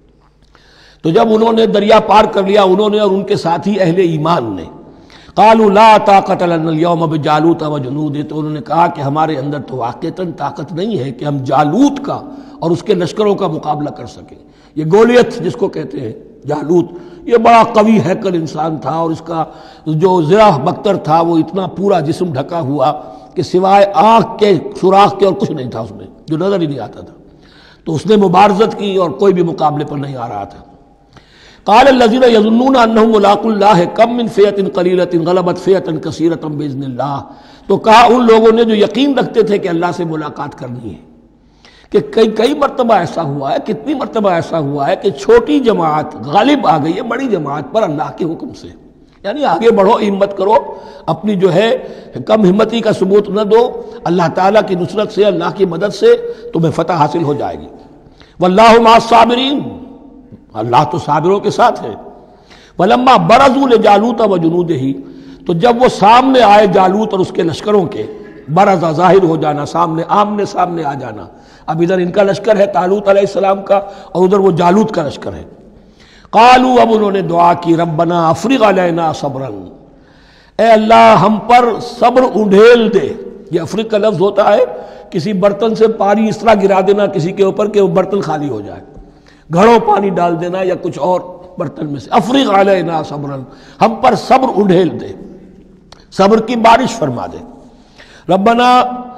تو جب انہوں نے دریا پار کر لیا انہوں نے اور ان کے ساتھی اہل ایمان نے، قالوا لا طاقت لنا اليوم بجالوت وجنودہ، تو انہوں نے کہا کہ ہمارے اندر تو واقعتاً طاقت نہیں ہے کہ ہم جالوت کا اور اس کے لشکروں کا مقابلہ کر سکیں. یہ گولیت جس کو کہتے ہیں جالوت، یہ بڑا قوی ہیکل انسان تھا، اور اس کا جو زرہ بختر تھا وہ اتنا پورا جسم ڈھکا ہوا کہ سوائے آنکھ کے سوراخ کے اور کچھ نہیں تھا اس میں، جو نظر ہی نہیں آتا تھا. تو اس نے مبارزت کی اور کوئی بھی مقابلے پر نہیں آ رہا تھا. قال الذين يظنون انهم ملاقو الله كم من فئة قليلة غلبت فئة كثيرة باذن الله، تو کہا ان لوگوں نے جو یقین رکھتے تھے کہ اللہ سے ملاقات کرنی ہے کہ کئی مرتبہ ایسا ہوا ہے، کتنی مرتبہ ایسا ہوا ہے کہ چھوٹی جماعت غالب آ گئی ہے بڑی جماعت پر اللہ کے حکم سے. یعنی آگے بڑھو، ہمت کرو، اپنی جو ہے کم ہمتی کا ثبوت نہ دو، اللہ تعالیٰ کی نصرت سے اللہ کی مدد سے تمہیں فتح حاصل ہو جائے گی. واللہ مع الصابرین، اللہ تو صابروں کے ساتھ ہے. ولما برزوا لجالوت وجنودہ، تو جب وہ سامنے آئے جالوت اور اس کے لشکروں کے، برزا ظاہر ہو جانا، سامنے آمنے سامنے آ جانا. اب ادھر ان کا لشکر ہے طالوت علیہ السلام کا اور ادھر وہ جالوت کا لشکر ہے. قالوا، اب انہوں نے دعا کی، ربنا افرغ علینا صبرا، اے اللہ ہم پر صبر انڈھیل دے. یہ افرغ کا لفظ ہوتا ہے کسی برتن سے پانی اس طرح گرا دینا کسی کے اوپر کہ وہ برتن خالی ہو جائے، گھڑوں پانی ڈال دینا یا کچھ اور برتن میں سے. افرغ علینا صبرا، ہم پر صبر انڈھیل دے، صبر کی بارش فرما دے. ربنا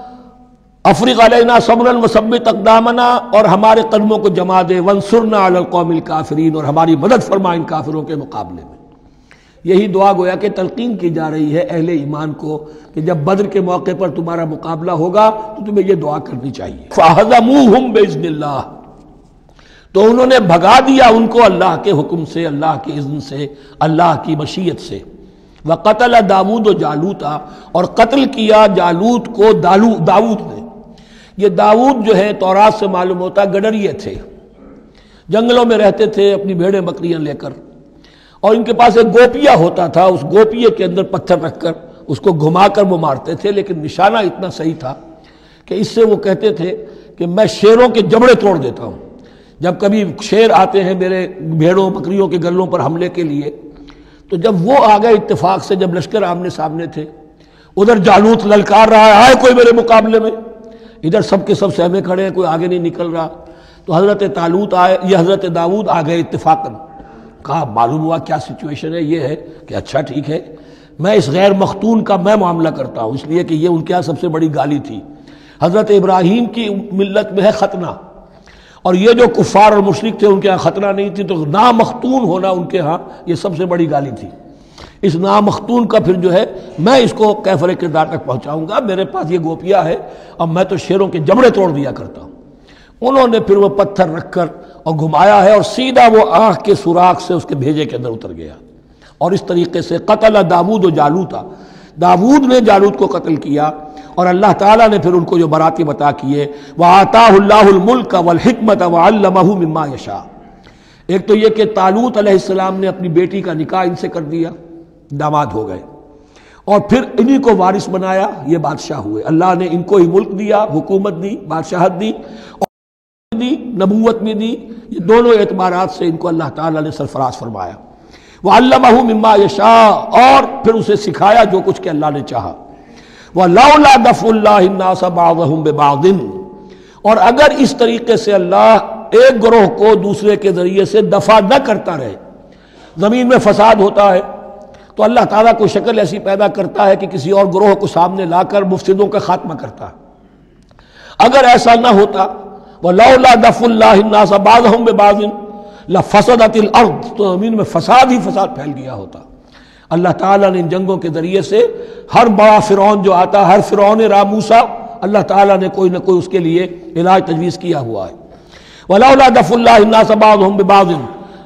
افرغ علینا صبرا وثبت اقدامنا، اور ہمارے قدموں کو جما دے، وانصرنا علی القوم الکافرین، اور ہماری مدد فرما ان کافروں کے مقابلے میں. یہی دعا گویا کہ تلقین کی جا رہی ہے اہل ایمان کو کہ جب بدر کے موقع پر تمہارا مقابلہ ہوگا تو تمہیں یہ دعا کرنی چاہیے. فہزموہم باذن اللہ، تو انہوں نے بھگا دیا ان کو اللہ کے حکم سے، اللہ کے اذن سے، اللہ کی مشیت سے. وقتل داود جالوتا، اور قتل کیا جالوت کو داود نے۔ یہ داود جو ہے تورات سے معلوم ہوتا گڈریے تھے، جنگلوں میں رہتے تھے اپنی بھیڑیں بکریاں لے کر، اور ان کے پاس ایک گوپیا ہوتا تھا، اس گوپیے کے اندر پتھر رکھ کر اس کو گھما کر وہ مارتے تھے، لیکن نشانہ اتنا صحیح تھا کہ اس سے وہ کہتے تھے کہ میں شیروں کے جبڑے توڑ دیتا ہوں۔ جب کبھی شیر آتے ہیں میرے بھیڑوں بکریوں کے گلوں پر حملے کے لیے، تو جب وہ آ گئے اتفاق سے، جب لشکر آمنے سامنے تھے، ادھر جالوت للکار رہا ہے کوئی میرے مقابلے میں، ادھر سب کے سب سہمے کھڑے ہیں، کوئی آگے نہیں نکل رہا، تو حضرت طالوت آئے، یہ حضرت داؤد آ گئے اتفاقاً، کہا معلوم ہوا کیا سچویشن ہے، یہ ہے کہ اچھا ٹھیک ہے، میں اس غیر مختون کا میں معاملہ کرتا ہوں، اس لیے کہ یہ ان کے یہاں سب سے بڑی گالی تھی۔ حضرت ابراہیم کی ملت میں ہے ختنہ، اور یہ جو کفار اور مشرک تھے ان کے ہاں ختنہ نہیں تھی، تو نامختون ہونا ان کے ہاں یہ سب سے بڑی گالی تھی۔ اس نامختون کا پھر جو ہے میں اس کو کیفر کردار تک پہنچاؤں گا، میرے پاس یہ گوپیا ہے اور میں تو شیروں کے جبڑے توڑ دیا کرتا ہوں۔ انہوں نے پھر وہ پتھر رکھ کر اور گھمایا ہے، اور سیدھا وہ آنکھ کے سوراخ سے اس کے بھیجے کے اندر اتر گیا، اور اس طریقے سے قتل داود و جالوتا، داود نے جالوت کو قتل کیا، اور اللہ تعالیٰ نے پھر ان کو جو براتب عطا کیے، وَآتَاهُ اللَّهُ الْمُلْكَ وَالْحِكْمَةَ وَعَلَّمَهُ مِمَّا يَشَاءُ۔ ایک تو یہ کہ طالوت علیہ السلام نے اپنی بیٹی کا نکاح ان سے کر دیا، داماد ہو گئے، اور پھر انہی کو وارث بنایا، یہ بادشاہ ہوئے، اللہ نے ان کو ہی ملک دیا، حکومت دی، بادشاہت دی، اور دی نبوت میں دی، یہ دونوں اعتبارات سے ان کو اللہ تعالیٰ نے سرفراز فرمایا۔ وَعَلَّمَهُ مِمَّا يَشَاءُ، اور پھر اسے سکھایا جو کچھ کہ اللہ نے چاہا۔ وَلَوْلَا دَفْعُ اللَّهِ النَّاسَ بَعْضَهُمْ بِبَعْضٍ، اور اگر اس طریقے سے اللہ ایک گروہ کو دوسرے کے ذریعے سے دفع نہ کرتا رہے، زمین میں فساد ہوتا ہے تو اللہ تعالیٰ کوئی شکل ایسی پیدا کرتا ہے کہ کسی اور گروہ کو سامنے لا کر مفسدوں کا خاتمہ کرتا ہے۔ اگر ایسا نہ ہوتا، وَلَوْلَا دَفْعُ اللَّهِ النَّاسَ بَعْضَهُمْ بِبَعْضٍ لَفَسَدَتِ الْأَرْضُ، تو زمین میں فساد ہی فساد پھیل گیا ہوتا۔ اللہ تعالیٰ نے ان جنگوں کے ذریعے سے ہر بڑا فرعون جو آتا، ہر فرعون موسیٰ، اللہ تعالیٰ نے کوئی نہ کوئی اس کے لیے علاج تجویز کیا ہوا ہے۔ وَلَوْلَا دَفْعُ اللَّهِ النَّاسَ بَعْضَهُمْ بِبَعْضٍ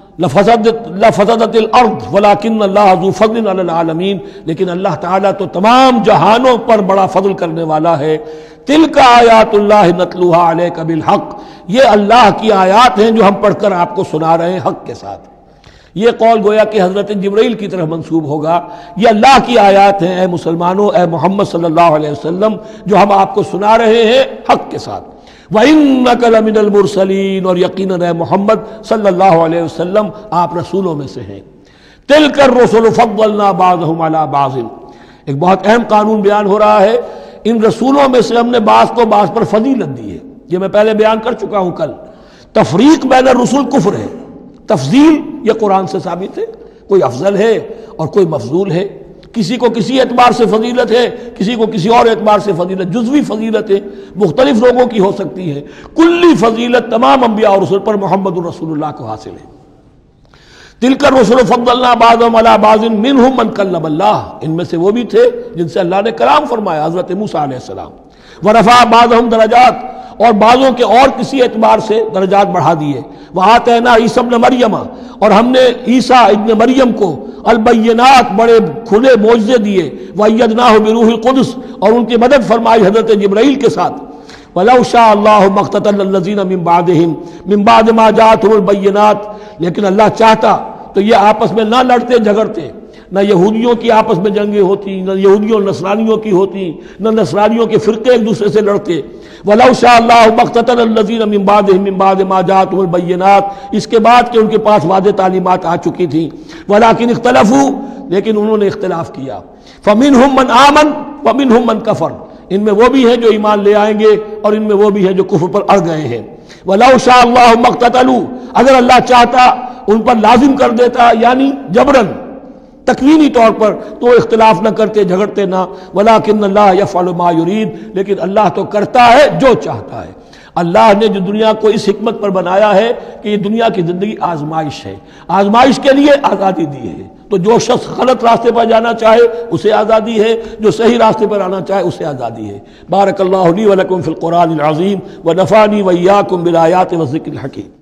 لَفَسَدَتِ الْأَرْضُ وَلَكِنَّ اللَّهَ ذُو فَضْلٍ عَلَى الْعَالَمِينَ، لیکن اللہ تعالیٰ تو تمام جہانوں پر بڑا فضل کرنے والا ہے۔ تِلْكَ آیات اللہ نتلوها علیک بالحق، یہ اللہ کی آیات ہیں جو ہم پڑھ کر آپ کو سنا رہے ہیں حق کے ساتھ۔ یہ قول گویا کہ حضرت جبرائیل کی طرف منسوب ہوگا، یہ اللہ کی آیات ہیں اے مسلمانوں، اے محمد صلی اللہ علیہ وسلم، جو ہم آپ کو سنا رہے ہیں حق کے ساتھ۔ وَإِنَّكَ لَمِنَ الْمُرْسَلِينَ، اور یقیناً اے محمد صلی اللہ علیہ وسلم آپ رسولوں میں سے ہیں۔ تِلْكَ الرُّسُلُ فَضَّلْنَا بَعْضَهُمْ عَلَى بَعْضٍ، ایک بہت اہم قانون بیان ہو رہا ہے، ان رسولوں میں سے ہم نے بعض کو بعض پر فضیلت دی ہے، یہ میں پہلے بیان کر چکا ہوں کل۔ تفریق بین الرسل کفر ہے، تفضیل یہ قرآن سے ثابت ہے، کوئی افضل ہے اور کوئی مفضول ہے، کسی کو کسی اعتبار سے فضیلت ہے، کسی کو کسی اور اعتبار سے فضیلت، جزوی فضیلت ہے، مختلف لوگوں کی ہو سکتی ہے، کلی فضیلت تمام انبیاء اور رسول پر محمد الرسول اللہ کو حاصل ہے۔ تِلْكَ الرُّسُلُ فَضَّلْنَا بَعْضَهُمْ عَلَى بَعْضٍ مِّنْهُمْ مَنْ كَلَّمَ اللَّهُ، ان میں سے وہ بھی تھے جن سے اللہ نے کلام فرمایا، حضرت موسیٰ علیہ السلام۔ وَرَفَعَ بَعْضَهُمْ دَرَجَاتٍ، اور بعضوں کے اور کسی اعتبار سے درجات بڑھا دیے۔ وَآتَيْنَا عِیسیٰ ابْنَ مَرْیَمَ، اور ہم نے عیسیٰ ابن مریم کو البینات بڑے کھلے معجزے دیے۔ وَأَيَّدْنَاهُ بِرُوحِ الْقُدُسِ، اور ان کی مدد فرمائی حضرت جبرائیل کے ساتھ۔ وَلَوْ شَاءَ اللَّهُ مَا اقْتَتَلَ الَّذِينَ مِن بَعْدِهِمْ مِن بَعْدِ مَا جَاءَتْهُمُ الْبَيِّنَاتُ، لیکن اللہ چاہتا تو یہ آپس میں نہ لڑتے جھگڑتے، نہ یہودیوں کی آپس میں جنگیں ہوتی، نہ یہودیوں اور نصرانیوں کی ہوتی، نہ نصرانیوں کے فرقے ایک دوسرے سے لڑتے۔ وَلَوْ شَاءَ اللَّهُ مَا اقْتَتَلَ الَّذِينَ مِن بَعْدِهِمْ مِن بَعْدِ مَا جَاءَتْهُمُ الْبَيِّنَاتُ، اس کے بعد کہ ان کے پاس واضح تعلیمات آ چکی تھیں۔ وَلَكِنِ اخْتَلَفُوا، لیکن انہوں نے اختلاف کیا۔ فَمِنْهُمْ مَنْ آمَنَ وَمِنْهُمْ مَنْ كَفَرَ، ان میں وہ بھی ہیں جو ایمان لے آئیں گے اور ان میں وہ بھی ہیں جو کفر پر اڑ گئے ہیں۔ وَلَوْ شَاءَ اللَّهُ مَا اقْتَتَلُوا، اگر اللہ چاہتا ان پر لازم کر دیتا، یعنی جبراً تکوینی طور پر، تو اختلاف نہ کرتے، جھگڑتے نہ۔ وَلَكِنَّ اللَّهَ يَفْعَلُ مَا يُرِيدُ، لیکن اللہ تو کرتا ہے جو چاہتا ہے۔ اللہ نے جو دنیا کو اس حکمت پر بنایا ہے کہ یہ دنیا کی زندگی آزمائش ہے، آزمائش کے لیے آزادی دی ہے، تو جو شخص غلط راستے پر جانا چاہے اسے آزادی ہے، جو صحیح راستے پر آنا چاہے اسے آزادی ہے۔ بارک اللہ لی و لکم فی القرآن العظیم ونفعنی وإیاکم بالآیات والذکر الحکیم۔